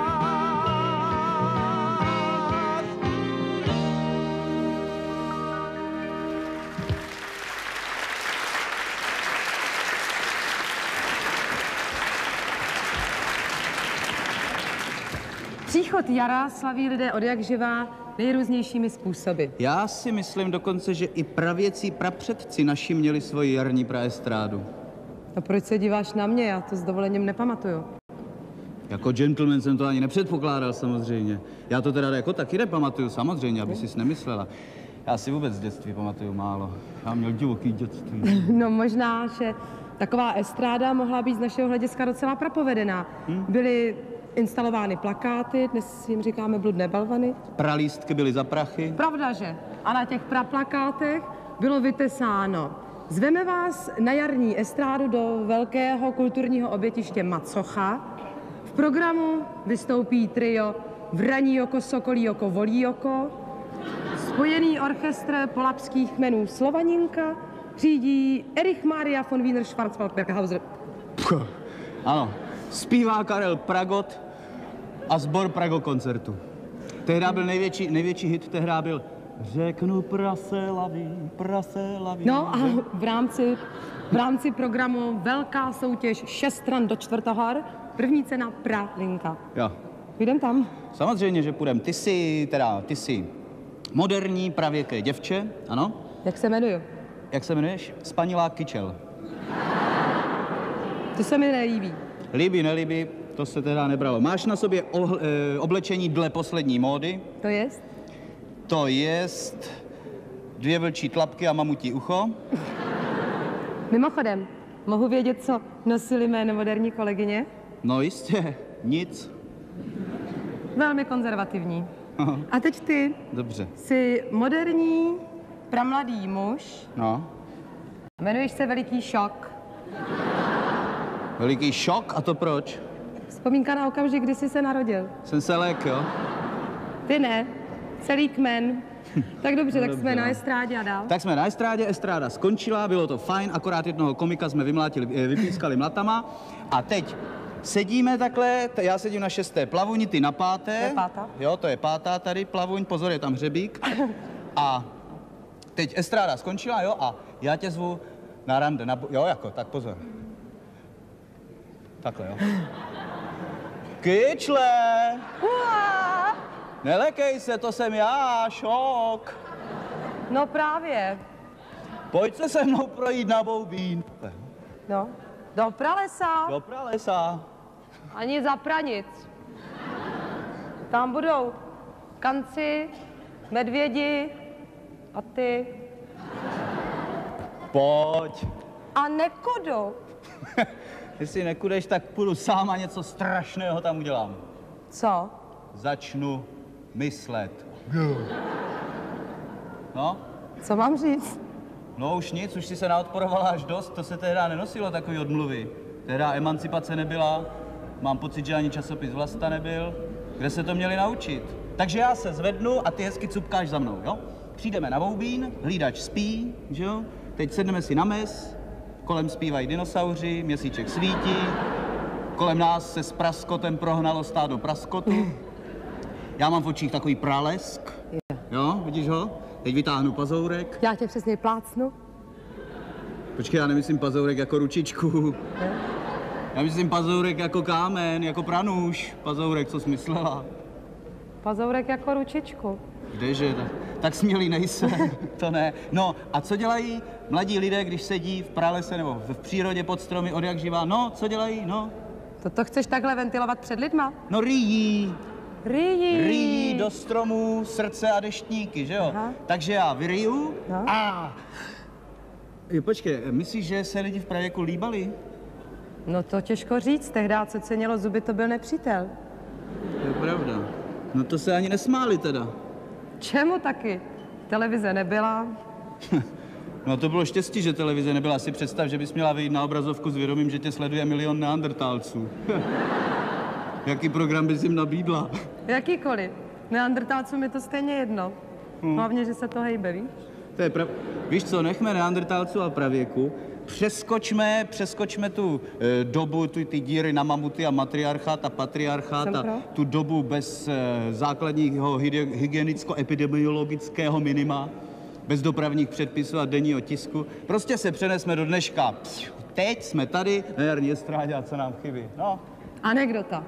Příchod jara slaví lidé od jak živá nejrůznějšími způsoby. Já si myslím dokonce, že i pravěcí prapředci naši měli svoji jarní praestrádu. A proč se díváš na mě? Já to s dovolením nepamatuju. Jako gentleman jsem to ani nepředpokládal samozřejmě. Já to teda jako taky nepamatuju samozřejmě, aby sis nemyslela. Já si vůbec z dětství pamatuju málo. Já měl divoký dětství. No možná, že taková estráda mohla být z našeho hlediska docela prapovedená. Hmm? Byly instalovány plakáty, dnes jim říkáme bludné balvany. Pralístky byly za prachy. Pravda, že? A na těch praplakátech bylo vytesáno: zveme vás na jarní estrádu do velkého kulturního obětiště Macocha. V programu vystoupí trio Vraní oko, Sokolí oko, Volí oko Spojený orchestr polabských kmenů Slovaninka řídí Erich Maria von Wiener Schwarzwald-Berghauser. Ano, zpívá Karel Pragot a sbor Prago koncertu. Tehdy byl největší, největší hit, tehdy byl Řeknu prase laví, prase laví. No a v rámci, v rámci programu velká soutěž šest stran do Čtvrtohor, první cena Pralinka. Jo. Jdem tam. Samozřejmě, že půjdem. Ty jsi, teda, ty jsi moderní pravěké děvče, ano? Jak se jmenuju? Jak se jmenuješ? Spanilá Kyčel. To se mi nelíbí. Líbí, nelíbí, to se teda nebralo. Máš na sobě ohl, e, oblečení dle poslední módy. To jest? To jest dvě vlčí tlapky a mamutí ucho. Mimochodem, mohu vědět, co nosily mé moderní kolegyně? No jistě, nic. Velmi konzervativní. Aha. A teď ty. Dobře. Jsi moderní, pramladý muž. No. Jmenuješ se Veliký šok. Veliký šok? A to proč? Vzpomínka na okamžik, kdy jsi se narodil. Jsem se lék, jo? Ty ne. Celý kmen. Tak dobře, No tak dobře, jsme no. na estrádě a dál. Tak jsme na estrádě, estráda skončila, bylo to fajn, akorát jednoho komika jsme vymlátili, vypískali mlatama. A teď sedíme takhle, t- já sedím na šesté plavuni, ty na páté. To je pátá. Jo, to je pátá tady plavuň, pozor, je tam hřebík. A teď estráda skončila, jo, a já tě zvu na rande, na, jo, jako, tak pozor. Takhle, jo. Kyčle! Uá! Nelekej se, to jsem já, šok. No právě. Pojď se se mnou projít na Boubín. No. Do pralesa. Do pralesa. Ani za pranic. Tam budou kanci, medvědi a ty. Pojď. A nekodo. Jestli nekudeš, tak půjdu sám a něco strašného tam udělám. Co? Začnu myslet. No? Co mám říct? No už nic, už si se naodporovala až dost, to se tehdy nenosilo takový odmluvy. Tehdy emancipace nebyla, mám pocit, že ani časopis Vlasta nebyl. Kde se to měli naučit? Takže já se zvednu a ty hezky cupkáš za mnou, jo? Přijdeme na Boubín, hlídač spí, že jo? Teď sedneme si na mes, kolem zpívají dinosauři, měsíček svítí, kolem nás se s praskotem prohnalo stádo praskotu. Já mám v očích takový pralesk, jo, vidíš ho? Teď vytáhnu pazourek. Já tě přesně plácnu. Počkej, já nemyslím pazourek jako ručičku. Já myslím pazourek jako kámen, jako pranůž. Pazourek, co jsi myslela? Pazourek jako ručičku. Kdeže? Tak, tak smělý nejsem, to ne. No, a co dělají mladí lidé, když sedí v pralese nebo v přírodě pod stromy od jak živá? No, co dělají? No. To chceš takhle ventilovat před lidma? No, ryjí. Ryjí. Ryjí do stromů srdce a deštníky, že jo? Aha. Takže já vyryju No. a... Jo, počkej, myslíš, že se lidi v pravěku líbali? No to těžko říct, tehdy, co cenilo zuby, to byl nepřítel. To je pravda. No to se ani nesmáli teda. Čemu taky? Televize nebyla. No to bylo štěstí, že televize nebyla. Si představ, že bys měla vyjít na obrazovku s vědomím, že tě sleduje milion neandertálců. Jaký program bys jim nabídla? Jakýkoliv. Neandertálcům je to stejně jedno. Hmm. Hlavně, že se to hejbe, víš? To je prav... Víš co, nechme neandertálců a pravěku, přeskočme, přeskočme tu e, dobu, tu, ty díry na mamuty a matriarchát a patriarchát Jsem a pro. tu dobu bez e, základního hyde- hygienicko-epidemiologického minima, bez dopravních předpisů a denního tisku. Prostě se přenesme do dneška. Teď jsme tady na jarní estrádě a co nám chybí? No, Anekdota.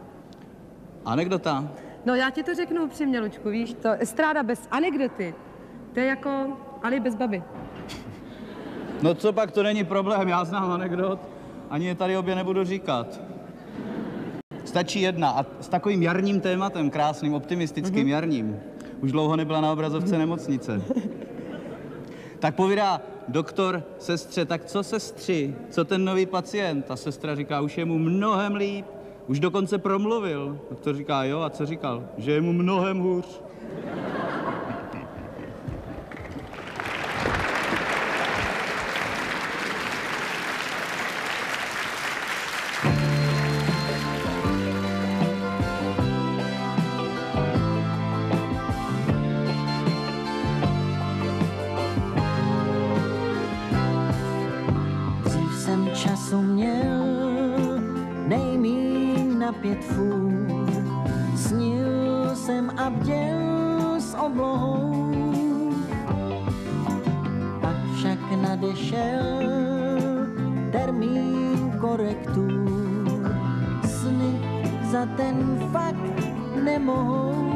anekdota. No já ti to řeknu upřímně, Lučku, víš, to estráda bez anekdoty, to je jako Ali bez baby. No co pak, to není problém, já znám anekdot, ani je tady obě nebudu říkat. Stačí jedna a s takovým jarním tématem, krásným, optimistickým, mm-hmm. jarním. Už dlouho nebyla na obrazovce nemocnice. Tak povídá doktor sestře, tak co sestři, co ten nový pacient? A sestra říká, už je mu mnohem líp, už dokonce promluvil. Doktor říká, jo, a co říkal? Že je mu mnohem hůř. na pět fůr. Snil jsem a bděl s oblohou, pak však nadešel termín korektur. Sny za ten fakt nemohou,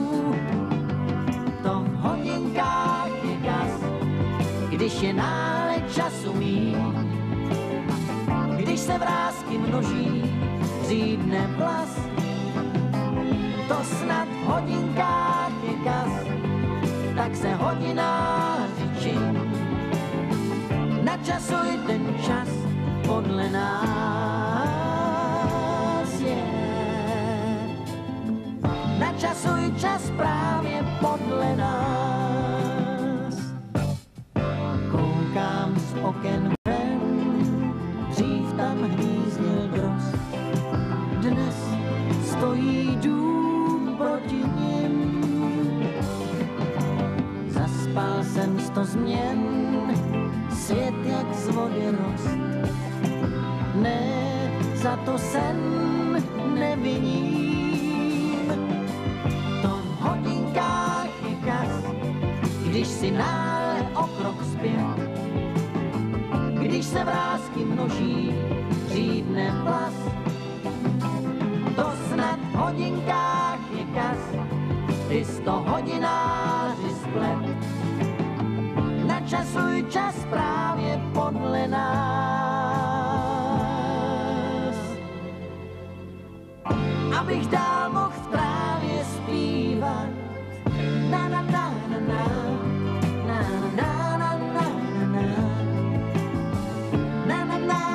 to v hodinkách je kas, když je nálet času míň. Když se vrásky množí, řídne vlas, to snad v hodinkách je kas, tak se hodináři čiň. Načasuj ten čas podle nás je. Načasuj čas právě podle nás. Koukám z oken ven, dřív tam hnízdil drost. Dnes stojí dům proti nim. Zaspal jsem sto změn, svět jak z vody rost. Ne, za to sen neviním. To v hodinkách je kas, když si náhle o krok zpět. Když se vrásky množí, řídne vlas. To snad v hodinkách je kas, ty sto hodináři splet. Načasuj čas právě podle nás. Abych dál mohl v trávě zpívat. Na na na na na na na na na na na na na.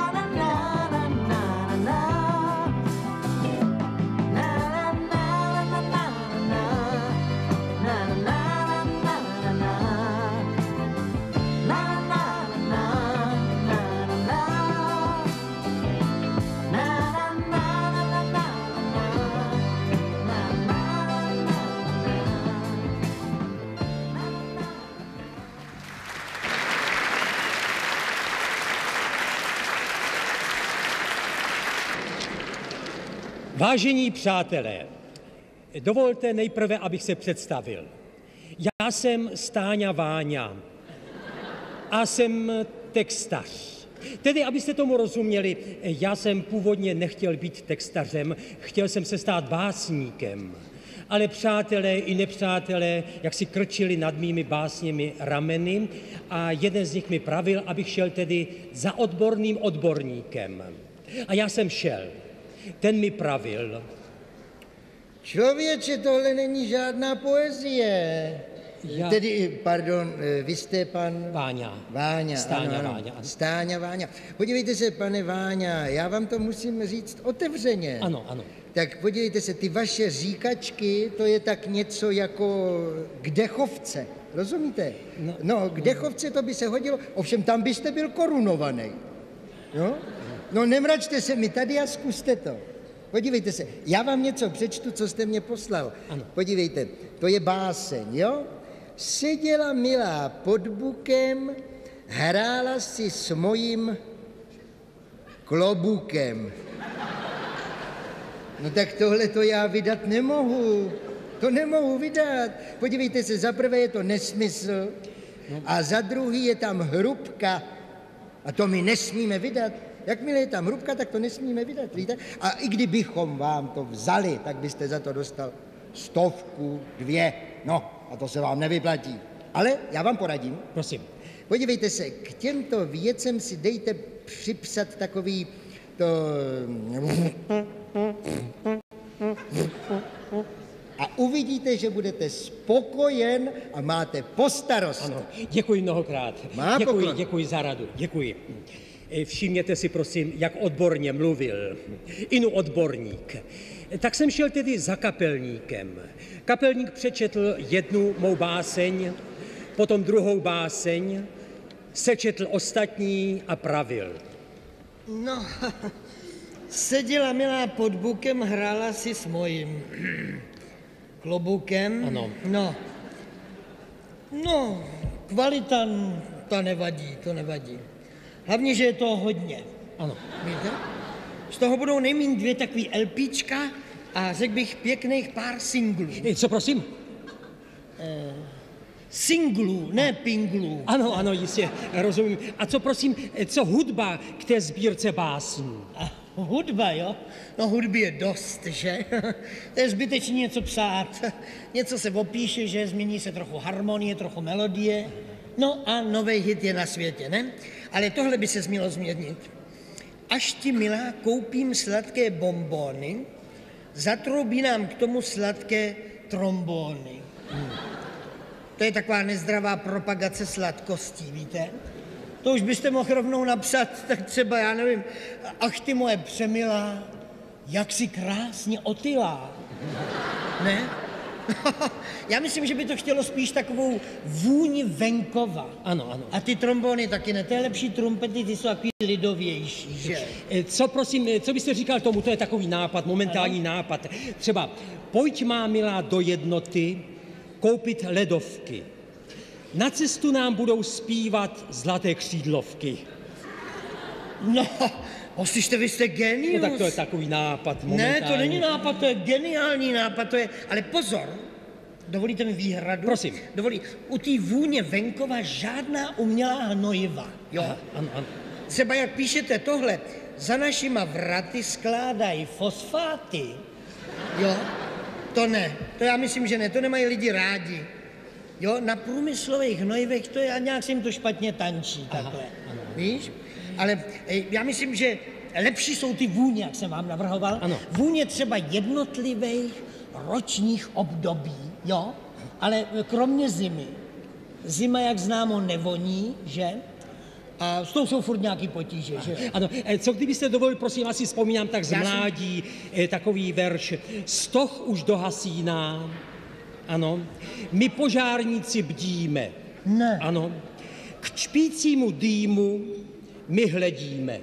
Vážení přátelé, dovolte nejprve, abych se představil. Já jsem Stáňa Váňa a jsem textař. Tedy, abyste tomu rozuměli, já jsem původně nechtěl být textařem, chtěl jsem se stát básníkem. Ale přátelé i nepřátelé, jak si krčili nad mými básněmi rameny a jeden z nich mi pravil, abych šel tedy za odborným odborníkem. A já jsem šel. Ten mi pravil. Člověče, tohle není žádná poezie. Já... Tedy, pardon, vy jste pan... Váňa. Váňa, Stáňa ano, Váňa. Stáňa Váňa. Podívejte se, pane Váňa, já vám to musím říct otevřeně. Ano, ano. Tak podívejte se, ty vaše říkačky, to je tak něco jako k dechovce. Rozumíte? No, no k dechovce to by se hodilo, ovšem tam byste byl korunovaný. No? No nemračte se mi tady a zkuste to. Podívejte se, já vám něco přečtu, co jste mě poslal. Ano. Podívejte, to je báseň, jo? Seděla milá pod bukem, hrála si s mojím klobukem. No tak tohle to já vydat nemohu. To nemohu vydat. Podívejte se, za prvé je to nesmysl a za druhý je tam hrubka a to my nesmíme vydat. Jakmile je tam hrubka, tak to nesmíme vydat, víte? A i kdybychom vám to vzali, tak byste za to dostal stovku, dvě, no a to se vám nevyplatí. Ale já vám poradím. Prosím. Podívejte se, k těmto věcem si dejte připsat takový to... A uvidíte, že budete spokojen a máte postarost. Ano, děkuji mnohokrát. Má děkuji, poklon. děkuji za radu, děkuji. Všimněte si, prosím, jak odborně mluvil. Inu odborník. Tak jsem šel tedy za kapelníkem. Kapelník přečetl jednu mou báseň, potom druhou báseň, sečetl ostatní a pravil. No, seděla milá pod bukem, hrála si s mojím klobukem. Ano. No, no, kvalita, ta nevadí, to nevadí. Hlavně, že je toho hodně. Ano. Víte? Z toho budou nejméně dvě takový LPčka a řekl bych pěkných pár singlů. Co prosím? Eh, singlů, ne pinglů. Ano, ano, jistě, rozumím. A co prosím, co hudba k té sbírce básní? A hudba, jo? No hudby je dost, že? To je zbytečně něco psát. Něco se opíše, že změní se trochu harmonie, trochu melodie. No a nový hit je na světě, ne? Ale tohle by se smělo změnit. Až ti, milá, koupím sladké bonbony, zatroubí nám k tomu sladké trombóny. Hmm. To je taková nezdravá propagace sladkostí, víte? To už byste mohl rovnou napsat, tak třeba, já nevím, ach ty moje přemilá, jak si krásně otylá. Ne? Já myslím, že by to chtělo spíš takovou vůni venkova. Ano, ano. A ty trombony taky ne, to je lepší trumpety, ty jsou takový lidovější, že? Co prosím, co byste říkal tomu, to je takový nápad, momentální ano. nápad. Třeba, pojď má milá do jednoty koupit ledovky. Na cestu nám budou zpívat zlaté křídlovky. No, poslyšte, vy jste genius. No tak to je takový nápad momentální. Ne, to není nápad, to je geniální nápad, to je, ale pozor, dovolíte mi výhradu? Prosím. Dovolí, u té vůně venkova žádná umělá hnojiva, jo? Aha, ano, ano. Třeba jak píšete tohle, za našima vraty skládají fosfáty, jo? To ne, to já myslím, že ne, to nemají lidi rádi. Jo, na průmyslových hnojivech to je a nějak se jim to špatně tančí, takhle, ano. Víš? Ale já myslím, že lepší jsou ty vůně, jak jsem vám navrhoval. Ano. Vůně třeba jednotlivých ročních období, jo? Ale kromě zimy. Zima, jak známo, nevoní, že? A s tou jsou furt nějaký potíže, že? Ano, co kdybyste dovolil, prosím, asi vzpomínám tak z mládí, jsem... takový verš. Stoch už dohasí nám, ano, my požárníci bdíme. Ne. Ano, k čpícímu dýmu my hledíme.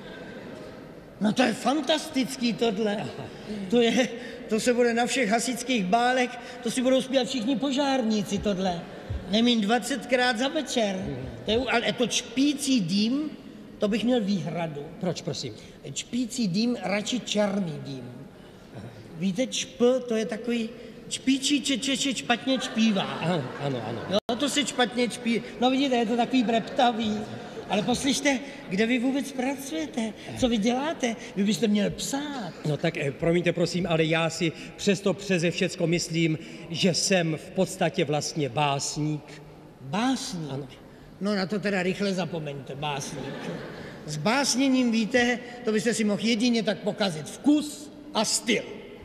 No to je fantastický tohle. To je, to se bude na všech hasičských bálech, to si budou zpívat všichni požárníci tohle. Nemín dvacetkrát za večer. To je, ale to čpící dým, to bych měl výhradu. Proč, prosím? Čpící dým, radši černý dým. Víte, čp, to je takový čpíčí čeče, špatně čpívá. Ano, ano, ano. Jo, to se špatně čpí. No vidíte, je to takový breptavý. Ale poslyšte, kde vy vůbec pracujete? Co vy děláte? Vy byste měl psát. No tak eh, promiňte prosím, ale já si přesto přeze všecko myslím, že jsem v podstatě vlastně básník. Básník? Ano. No na to teda rychle zapomeňte, básník. S básněním, víte, to byste si mohl jedině tak pokazit vkus a styl.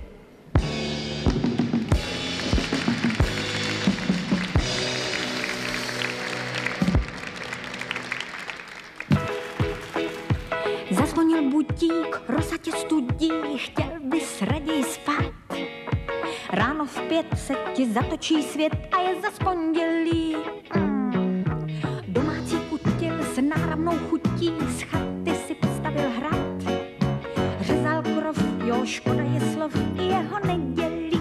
Zazvonil budík, rosa tě studí, chtěl bys raději spát. Ráno v pět se ti zatočí svět a je zas pondělí. Mm. Domácí kutil s náramnou chutí, z chaty si postavil hrad. Řezal krov, jo, škoda je slov, i jeho nedělí.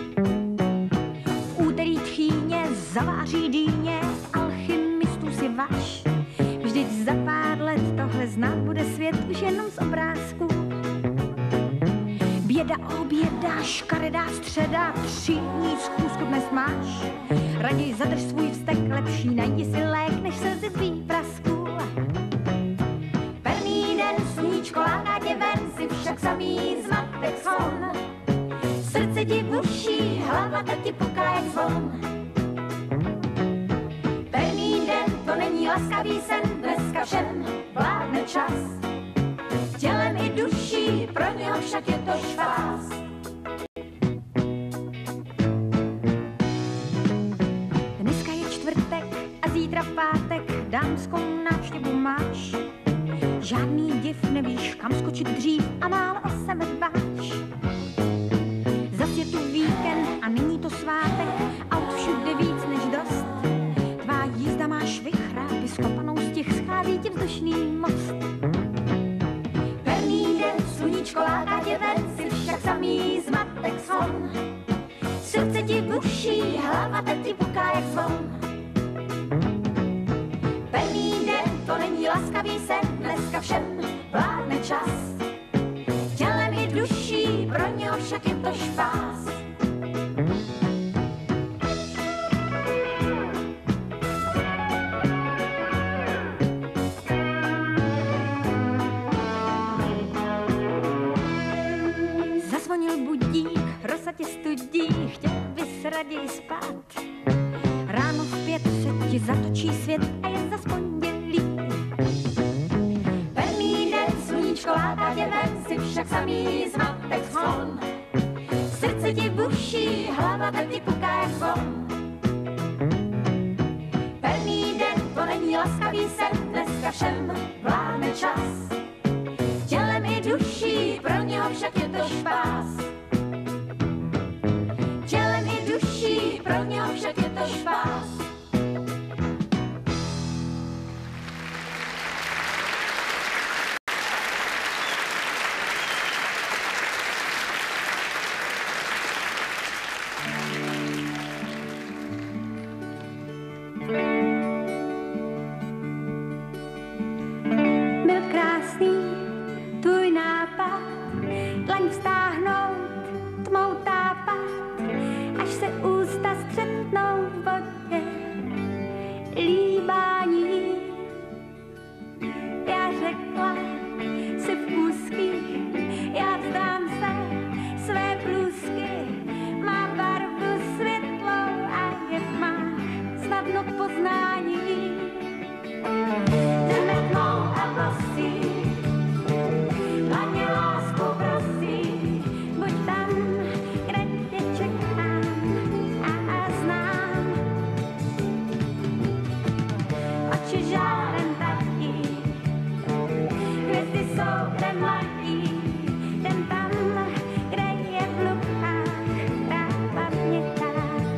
V úterý tchýně zaváří dýně, alchymistů si vaš. Vždyť za pár let tohle znát bude svět už jenom z obrázků. Běda, oběda, škaredá středa, třídní schůzku dnes máš. Raději zadrž svůj vztek, lepší najdi si lék, než slzy z výprasků. Perný den, sluníčko láká tě ven, si však samý zmatek slon. Srdce ti buší, hlava tak ti puká jak zvon. Perný den, to není laskavý sen, dneska všem vládne čas. Tělem i duší, pro něho však je to švás. Dneska je čtvrtek a zítra pátek, dámskou návštěvu máš. Žádný div, nevíš, kam skočit dřív a málo o sebe dbáš. Zas je tu víkend a není to svátek, aut všude víc než dost. Tvá jízda máš vychrápy, skopanou z těch schází ti vzdušný most. Perný den, sluníčko láká tě ven, si však samý zmatek slon. Srdce ti buší, hlava tak ti puká jak zvon. Perný den, to není laskavý sen, dneska všem vládne čas. však je to špás. Zazvonil budík, rosa tě studí, chtěl bys raději spát. Ráno v pět se ti zatočí svět a jen zas pondělí. Pevný den, sluníčko látá tě ven, si však samý zmatek sklon. Srdce ti buší, hlava ve ti puká jak zvon. Pevný den, to není laskavý sen, dneska všem vládne čas. Tělem i duší, pro něho však je to špás. Tělem i duší, pro něho však je to špás. Byl krásný tvůj nápad, dlaň vztáhnout, tmou tápat, až se ústa střetnou v vodě, líbání. Já řekla si v úzkých, já vzdám se své blůzky, má barvu světlou a je tma, snadno k poznání. Jdeme tmou a vlasí, hlavně lásku prosí, buď tam, kde tě čekám a znám. Oči žárem tají, hvězdy jsou ten mladí, jdem tam, kde je v lukách tráva měkká.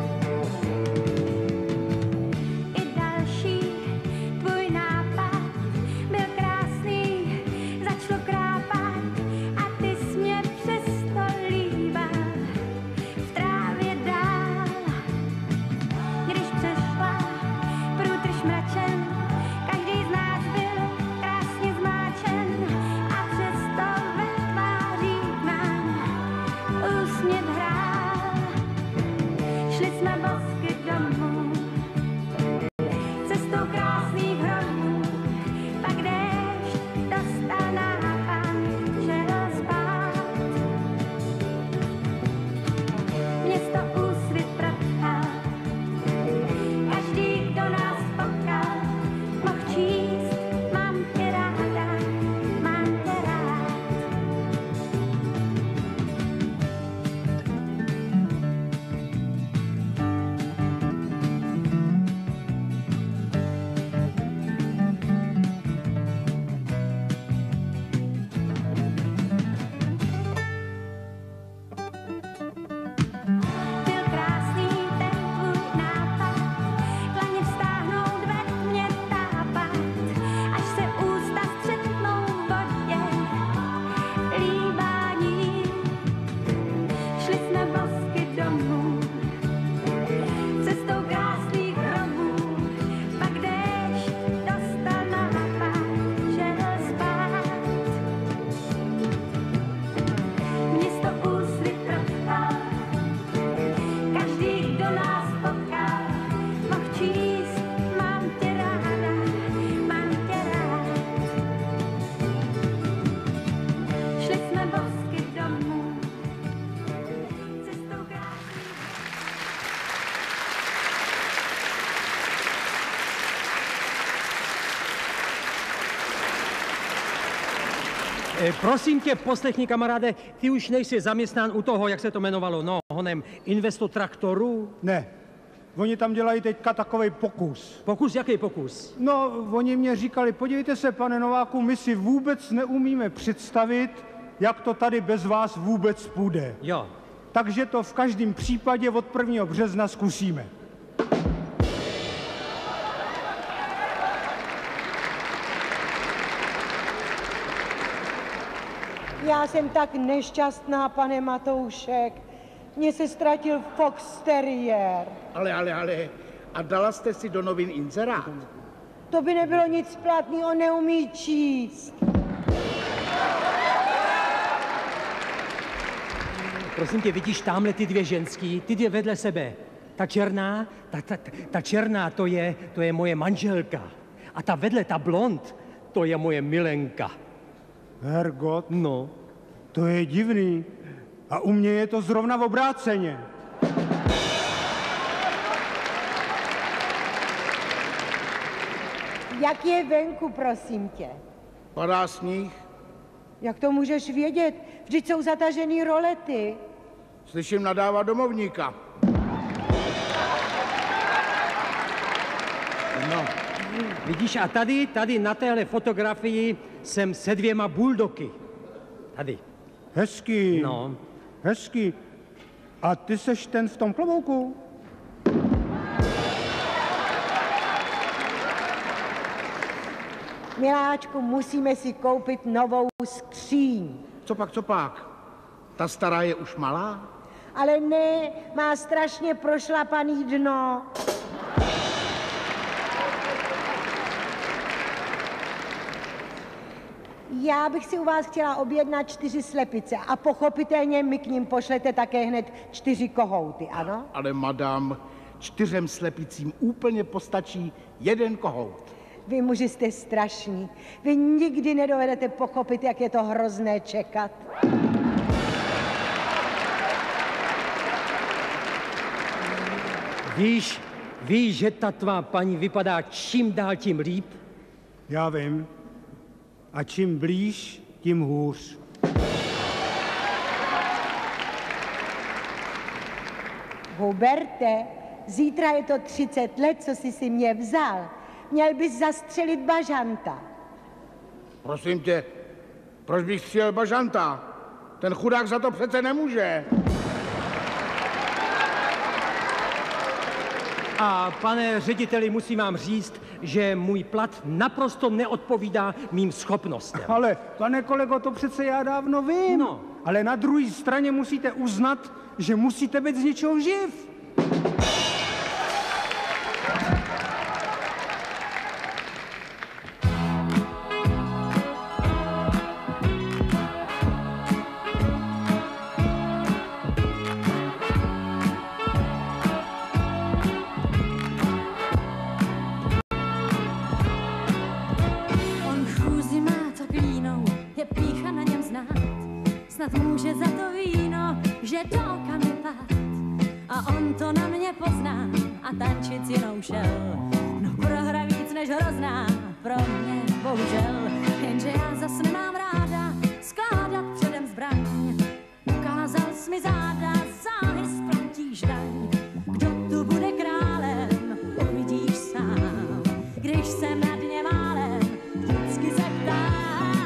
I další tvůj nápad byl krásný, začalo krápat a ty jsi mě přesto líbal v trávě dál. Když přešla průtrž mračen, každý z nás byl krásně zmáčen a přesto ve tvářích nám úsměv hrál. Šli jsme bosky domů, cestou krásných hromů, pak déšť dostal nápad, šel spát. Město úsvit protkal, každý, kdo nás potkal, mohl číst, mám tě ráda, mám tě rád. Byl krásný ten tvůj nápad, dlaně vztáhnout, ve tmě tápat, až se ústa střetnou v vodě, líbání. Šli jsme bosky domů, cestou krásných hromů, pak déšť dostal nápad, šel spát. Město úsvit protkal, každý, kdo nás potkal, mohl číst, mám tě ráda, mám tě rád. Šli jsme bosky domů, cestou krásných. Eh, Prosím tě, poslechni, kamaráde, ty už nejsi zaměstnán u toho, jak se to jmenovalo, no, honem Investotraktoru? Ne, oni tam dělají teďka takovej pokus. Pokus? Jaký pokus? No, oni mě říkali, podívejte se, pane Nováku, my si vůbec neumíme představit, jak to tady bez vás vůbec půjde. Jo. Takže to v každém případě od prvního března zkusíme. Já jsem tak nešťastná, pane Matoušek. Mně se ztratil Fox Terrier. Ale, ale, ale, a dala jste si do novin inzerát? To by nebylo nic platný, on neumí číst. Prosím tě, vidíš tamhle ty dvě ženský, ty dvě vedle sebe. Ta černá, ta, ta, ta černá, to je, to je moje manželka. A ta vedle, ta blond, to je moje milenka. Hergot, no. To je divný. A u mě je to zrovna v obráceně. Jak je venku, prosím tě? Padá sníh. Jak to můžeš vědět? Vždyť jsou zatažený rolety. Slyším nadávat domovníka. No. Vidíš, a tady, tady na téhle fotografii jsem se dvěma buldoky. Tady. Hezký. No. Hezký. A ty seš ten v tom klobouku? Miláčku, musíme si koupit novou skříň. Co pak, co pak? Ta stará je už malá? Ale ne, má strašně prošlapaný dno. Já bych si u vás chtěla objednat čtyři slepice a pochopitelně mi k ním pošlete také hned čtyři kohouty, ano? Ale madam, čtyřem slepicím úplně postačí jeden kohout. Vy muži jste strašní. Vy nikdy nedovedete pochopit, jak je to hrozné čekat. Víš, víš, že ta tvá paní vypadá čím dál tím líp? Já vím. A čím blíž, tím hůř. Huberte, zítra je to třicet let, co jsi si mě vzal. Měl bys zastřelit bažanta. Prosím tě, proč bych střelil bažanta? Ten chudák za to přece nemůže. A pane řediteli, musím vám říct, že můj plat naprosto neodpovídá mým schopnostem. Ale, pane kolego, to přece já dávno vím. No. Ale na druhé straně musíte uznat, že musíte být z něčeho živ. Snad může za to víno, že dálka nepad. A on to na mě pozná a tančit si jinou šel. No prohra víc než hrozná, pro mě bohužel. Jenže já zas nemám ráda skládat předem zbraň. Ukázal jsi mi záda, záhy splatíš daň. Kdo tu bude králem, uvidíš sám. Když jsem nad ně málem, vždycky se ptám.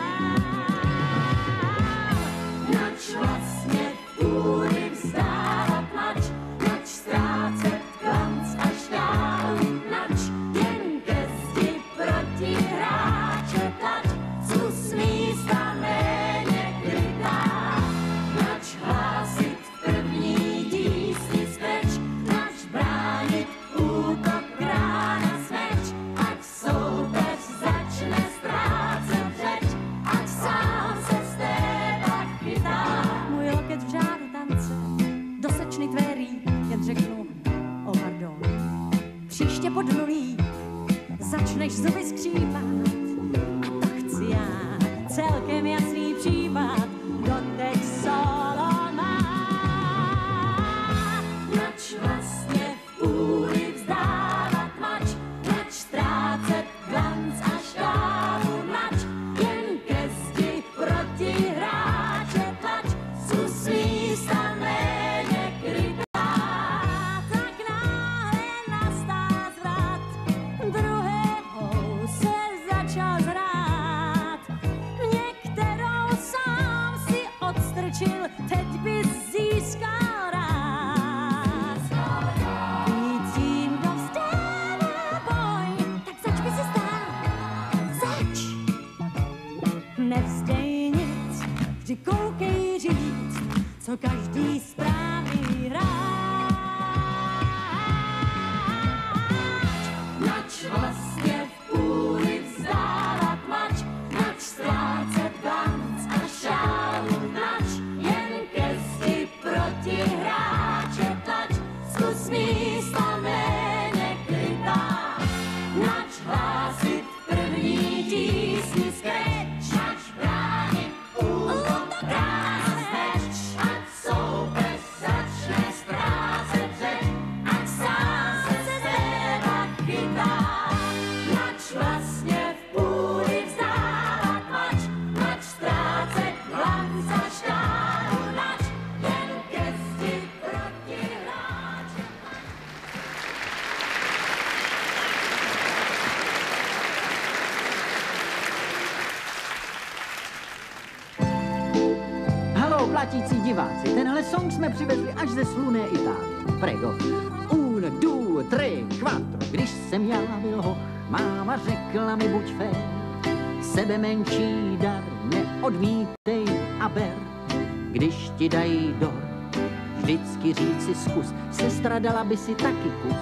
Nač vlastně půdy vzdávat, nač, nač ztrácet klanc a šťávu, nač jen ke zdi proti hráče tlač, zus místa méně krytá, nač hlásit první tísni zveč, nač bránit útok krána smeč, ať soupeř začne ztrácet řeč, ať sám se z téba chytá. Můj loket v žáru tance, do sečny tvé rý, jen řeknu, oh pardon. Příště podnulý, začneš zuby skřípat, a to chci já, celkem jasný případ, doteď solo má. Nač vlastně v půli vzdávat mač, nač ztrácet glanc a šťávu, nač jen ke zdi proti hráče tlač, zus místa méně krytá. Tak náhle nastal zvrat, druhého se začal místa méně krytá, nač hlásit první tísni skreč, nač bránit útok rázeč, ať soupeř začne ztrácet řeč, ať sám se seba chytá, nač vlastně v půli vzdávat mač, nač ztrácet hlas za štáru, nač jen ke zdi protihráč. Haló, platící diváci, tenhle song jsme přivezli až ze slunné Itálie. Prego. Un, due, tre, quattro. Když jsem já byl hoch, máma řekla mi buď fér. Sebe menší dar neodmítej a ber. Když ti dají dor, vždycky říci zkus. Sestra dala by si taky kus.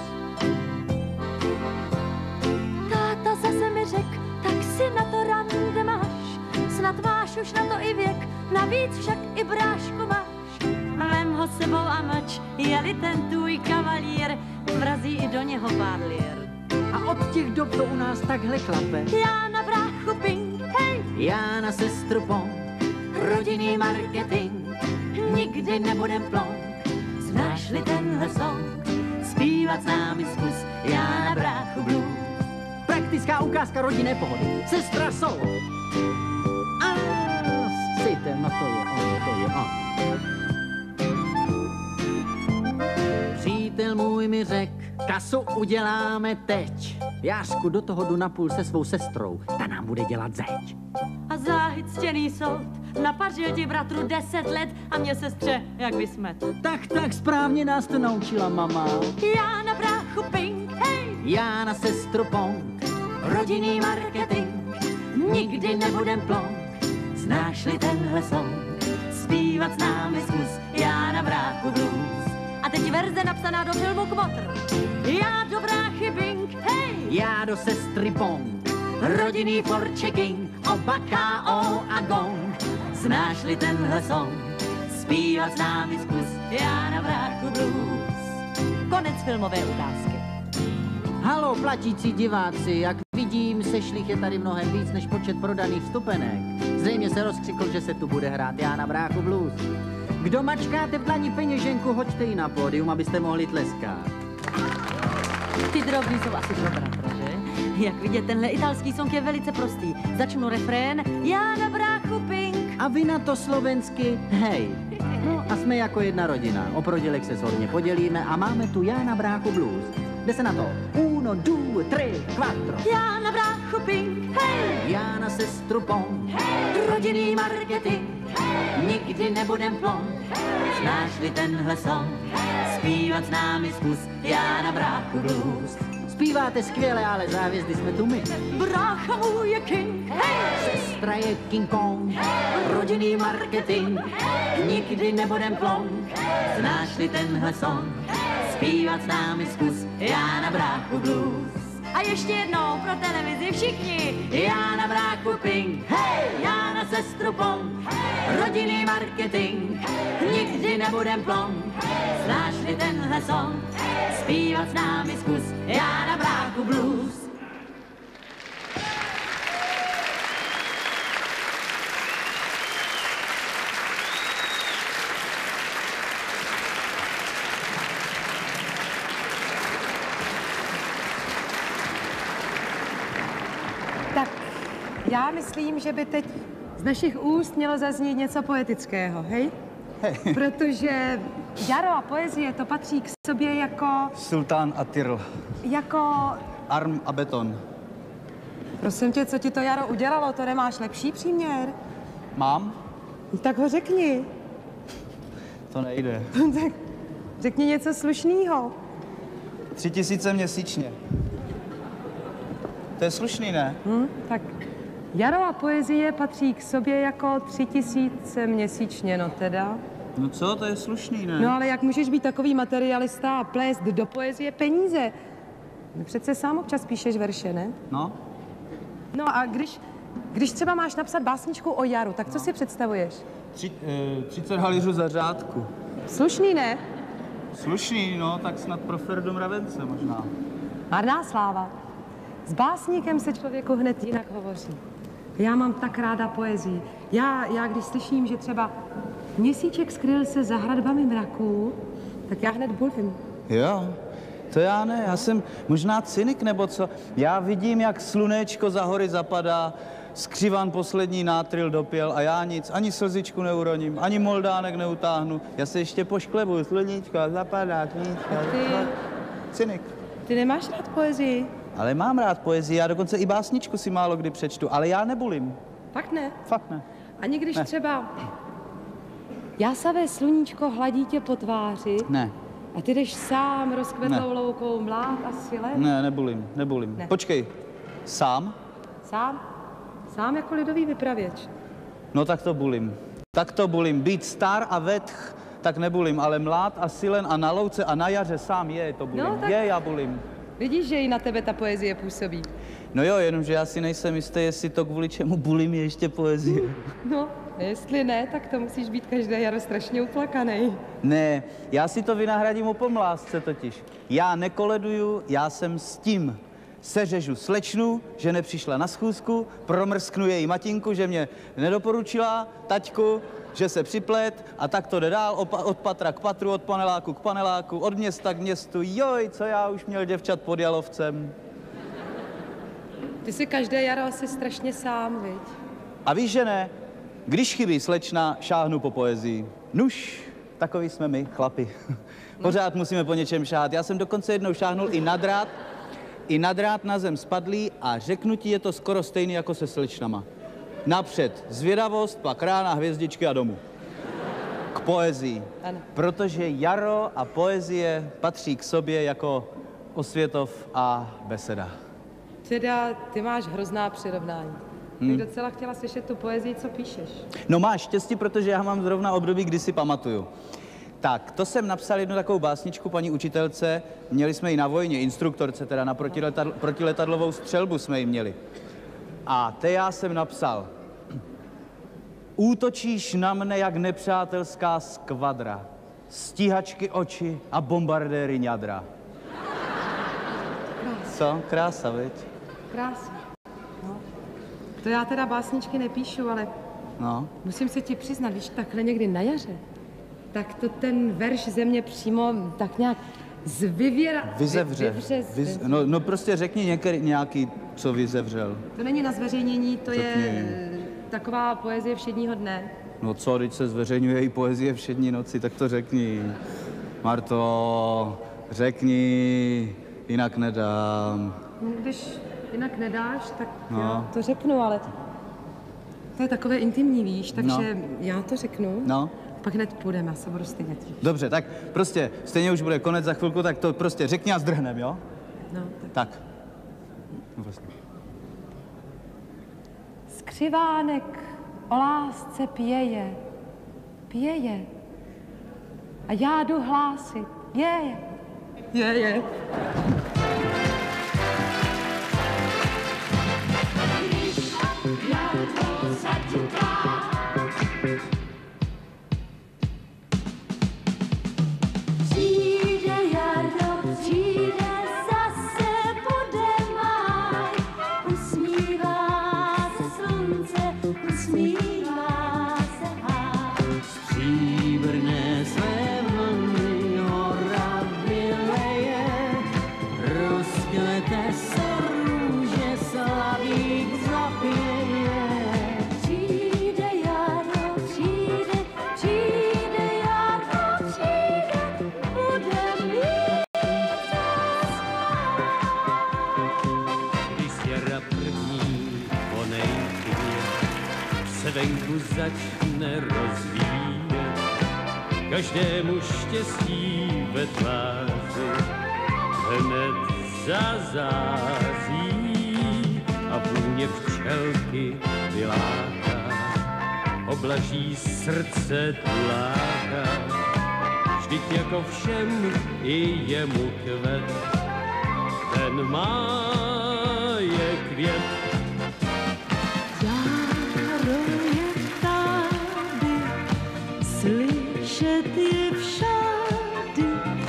Táta zase mi řek, tak si na to rande máš, snad máš už na to i věk, navíc však i brášku máš. Vem ho sebou a mlč, je-li ten tvůj kavalír, vrazí i do něho pár lier. A od těch dob to u nás takhle klape. Já na bráchu ping, hej! Já na sestru pong. Rodinný marketing, nikdy nebudem plonk. Znáš-li tenhle song, zpívat s námi zkus, já na bráchu blues. Praktická ukázka rodinné pohody. Sestra solo. A sitem, no to je on, to je on. Přítel můj mi řek, kasu uděláme teď. Jášku, do toho jdu napůl se svou sestrou, ta nám bude dělat zeď. A záhy ctěný soud, napařil ti bratru deset let a mě sestře, jak vysmet. Tak, tak, správně nás to naučila mama. Já na bráchu ping, hej! Já na sestru pong. Rodinný marketing, nikdy nebudem plonk. Znáš-li tenhle song, zpívat s námi zkus, já na bráchu blues. A teď verze napsaná do filmu Kmotr. Já do bráchy bing, hej! Já do sestry pong. Rodinný forčeking, oba ká ó a gong. Znáš-li tenhle song, zpívat s námi zkus, já na bráchu blues. Konec filmové ukázky. Haló, platící diváci, jak vidím, sešlých je tady mnohem víc než počet prodaných vstupenek. Zřejmě se rozkřikl, že se tu bude hrát já na bráchu blues. Kdo mačkáte v dlani peněženku, hoďte ji na pódium, abyste mohli tleskat. Ty drobný jsou asi pro bratra, že? Jak vidět, tenhle italský song je velice prostý. Začnu refrén, já na bráchu ping. A vy na to slovensky hej. No a jsme jako jedna rodina. O prodělek se shodně podělíme a máme tu já na bráchu blues. Jde se na to. Uno, due, tre, quattro. Já na bráchu ping, hej! Já na sestru pong. Hey! Rodinný marketing, hey! Nikdy nebudem plonk. Hey! Znáš-li tenhle song, hey! Zpívat s námi zkus, já na bráchu blues. Zpíváte skvěle, ale závězdy jsme tu my. Brácha můj je king, hey! Sestra je King Kong. Hey! Rodinný marketing, hey! Nikdy nebudem plonk. Hey! Znáš-li tenhle song, hey! Zpívat s námi zkus, já na bráchu blues. A ještě jednou pro televizi všichni. Já na bráchu ping, hej! Já na sestru pong, hej! Rodinný marketing, hej! Nikdy nebudem plonk. Znáš-li tenhle song, hej! Zpívat s námi zkus, já na bráchu blues. Já myslím, že by teď z našich úst mělo zaznít něco poetického, hej? Hej. Protože jaro a poezie to patří k sobě jako... Sultán a Tyrl. Jako... Arm a beton. Prosím tě, co ti to jaro udělalo? To nemáš lepší příměr? Mám? Tak ho řekni. To nejde. Tak řekni něco slušnýho. Tři tisíce měsíčně. To je slušný, ne? Hm, tak jaro a poezie patří k sobě jako tři tisíce měsíčně, no teda. No co, to je slušný, ne? No ale jak můžeš být takový materialista a plést do poezie peníze? No, přece sám občas píšeš verše, ne? No. No a když, když třeba máš napsat básničku o jaru, tak co no. si představuješ? Tři, e, třicet halířů za řádku. Slušný, ne? Slušný, no, tak snad pro Ferdu Mravence možná. Marná sláva. S básníkem se člověku hned jinak hovoří. Já mám tak ráda poezii. Já, já když slyším, že třeba měsíček skryl se za hradbami mraků, tak já hned bulím. Jo, to já ne, já jsem možná cynik nebo co. Já vidím, jak slunéčko za hory zapadá, skřivan poslední nátril dopěl a já nic, ani slzičku neuroním, ani moldánek neutáhnu. Já se ještě pošklebuju, sluníčko zapadá, sluníčko. Ty, cynik. Ty nemáš rád poezii? Ale mám rád poezii, já dokonce i básničku si málo kdy přečtu, ale já nebulím. Fakt ne? Fakt ne. Ani když Ne. třeba jásavé sluníčko hladí tě po tváři Ne, a ty jdeš sám rozkvetlou Ne. loukou mlád a silen? ne, nebulím, nebulím. Ne. Počkej, sám? Sám? Sám jako lidový vypravěč. No tak to bulím. Tak to bulím. Být star a vetch, tak nebulím, ale mlád a silen a na louce a na jaře sám je, to bulím. No, tak- Je, já bulím. Vidíš, že i na tebe ta poezie působí. No jo, jenomže já si nejsem jistý, jestli to kvůli čemu bulím je ještě poezie. No, jestli ne, tak to musíš být každé jaro strašně uplakanej. Ne, já si to vynahradím o pomlásce totiž. Já nekoleduju, já jsem s tím. Seřežu slečnu, že nepřišla na schůzku, promrsknu její matinku, že mě nedoporučila, taťku, že se připlet a tak to jde dál opa- od patra k patru, od paneláku k paneláku, od města k městu. Joj, co já už měl děvčat pod Jalovcem. Ty jsi každé jaro asi strašně sám, viď? A víš, že ne? Když chybí slečna, šáhnu po poezii. Nuž, takový jsme my, chlapi. Pořád musíme po něčem šáhat. Já jsem dokonce jednou šáhnul i na drát, i na drát na zem spadlý a řeknu ti, je to skoro stejný jako se slečnama. Napřed zvědavost, pak rána, hvězdičky a domů. K poezii. Ano. Protože jaro a poezie patří k sobě jako Osvětov a Beseda. Teda, ty máš hrozná přirovnání. Hmm. Bych docela chtěla slyšet tu poezii, co píšeš. No máš štěstí, protože já mám zrovna období, kdy si pamatuju. Tak, to jsem napsal jednu takovou básničku paní učitelce, měli jsme ji na vojně, instruktorce, teda na protiletadl- protiletadlovou střelbu jsme ji měli. A te já jsem napsal: Útočíš na mne jak nepřátelská skvadra, stíhačky oči a bombardéry ňadra. Co? Krása, viď? Krásně. No. To já teda básničky nepíšu, ale No. musím se ti přiznat, když takhle někdy na jaře, tak to ten verš ze mě přímo tak nějak zvyvěra... Vyzevře. Vyvře, Vyz... No, no prostě řekni některý, nějaký, co vyzevřel. To není na zveřejnění, to je Řekni. eh, taková poezie všedního dne. No co, když se zveřejňuje i poezie všední noci, tak to řekni. Marto, řekni, jinak nedám. No, když jinak nedáš, tak No. já to řeknu, ale to je takové intimní, víš, takže No. já to řeknu. No. Pak hned půjdeme, já se budu stejně těšit. Dobře, tak prostě stejně už bude konec za chvilku, tak to prostě řekni a zdrhnem, jo? No, tak. Tak. No, vlastně. Skřivánek o lásce pěje, pěje. A já jdu hlásit, je, je, je. Přijde jaro, přijde zase, bude máj. Usmívá se slunce, usmívá se háj. Stříbrné své vlny hora vyleje, rozkvete se růže, slavík zapěje. Přijde jaro, přijde, přijde jaro, přijde, bude mít Když jara první onej květ se venku začne rozvíjet, každému štěstí ve tváři hned zazáří a vůně včelky vyláká, oblaží srdce tuláka. Vždyť jako všem i jemu kvet, ten má je květ. Jaro je tady, slyšet je všady,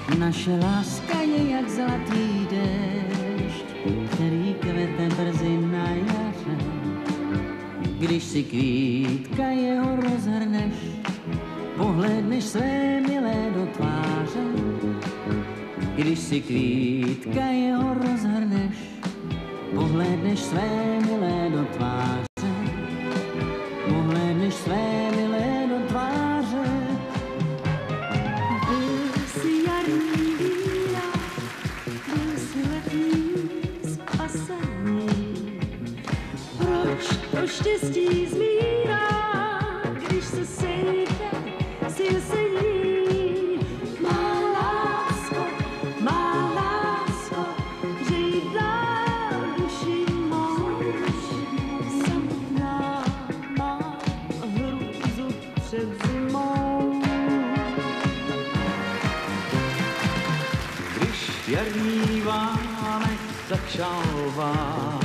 Naše láska je jak zlatý déšť, který kvete brzy na jaře. Když si kvítka jeho rozhrneš, pohlédneš své milé do tváře. Když si kvítka jeho rozhrneš, pohlédneš své milé do tváře. Pohlédneš své milé do tváře. Byl jsi jarní víra, byl jsi letní spasení. Proč to štěstí zmírá, když se sejde s jesení? Má lásko, má lásko, že jí dál duši mou. Samotná má hrůzu před zimou. Když jarní vánek začal vát,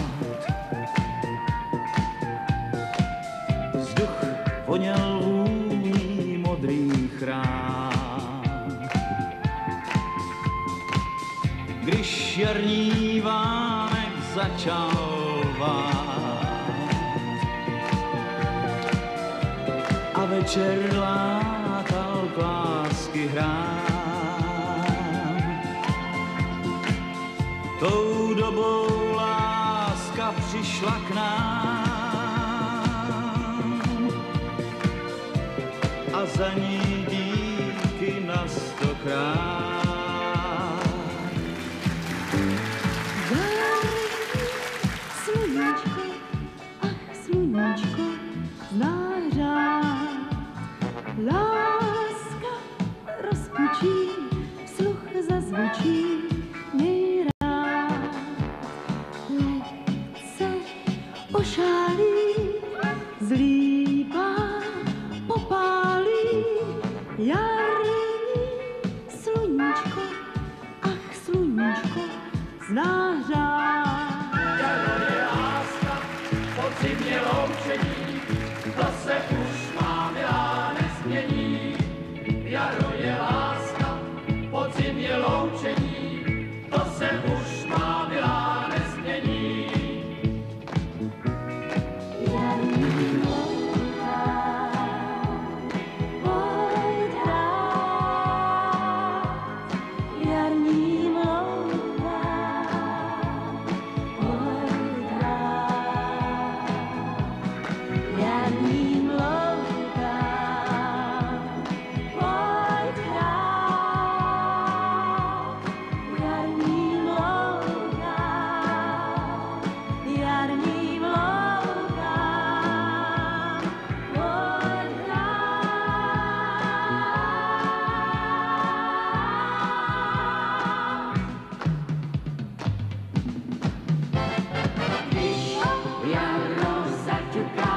vzduch voněl vůní modrých rán. Když jarní vánek začal vát a večer látal k lásky hrát, tou dobou láska přišla k nám a za ní díky na stokrát. Sluníčko, ach sluníčko, zná řád. Láska rozpučí, sluch zazvučí, měj rád. Lehce ošálí, zlíbá, popálí, jarní sluníčko, ach sluníčko, zná řád. Jaro je láska, podzim je loučení, to se už má milá nezmění. Jaro je láska, podzim je loučení, to se už má milá nezmění. Jarní louka, pojď hrát. Jarní louka, pojď hrát. Jarní louka, pojď hrát. Jarní louka, jarní louka, pojď Když jaro zaťuká,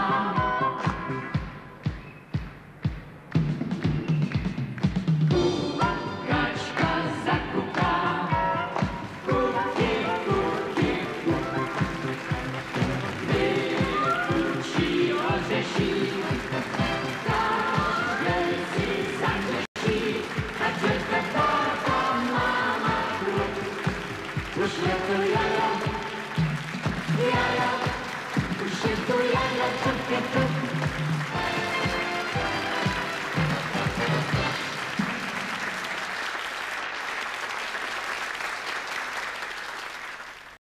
kačka zakuká, kuky, kuky, kuk. Vyučí ořeší, každej si zatěší, ať je to táta, máma, kluk. Už je to jaro, jaro, už je to jaro, tuk je tuk.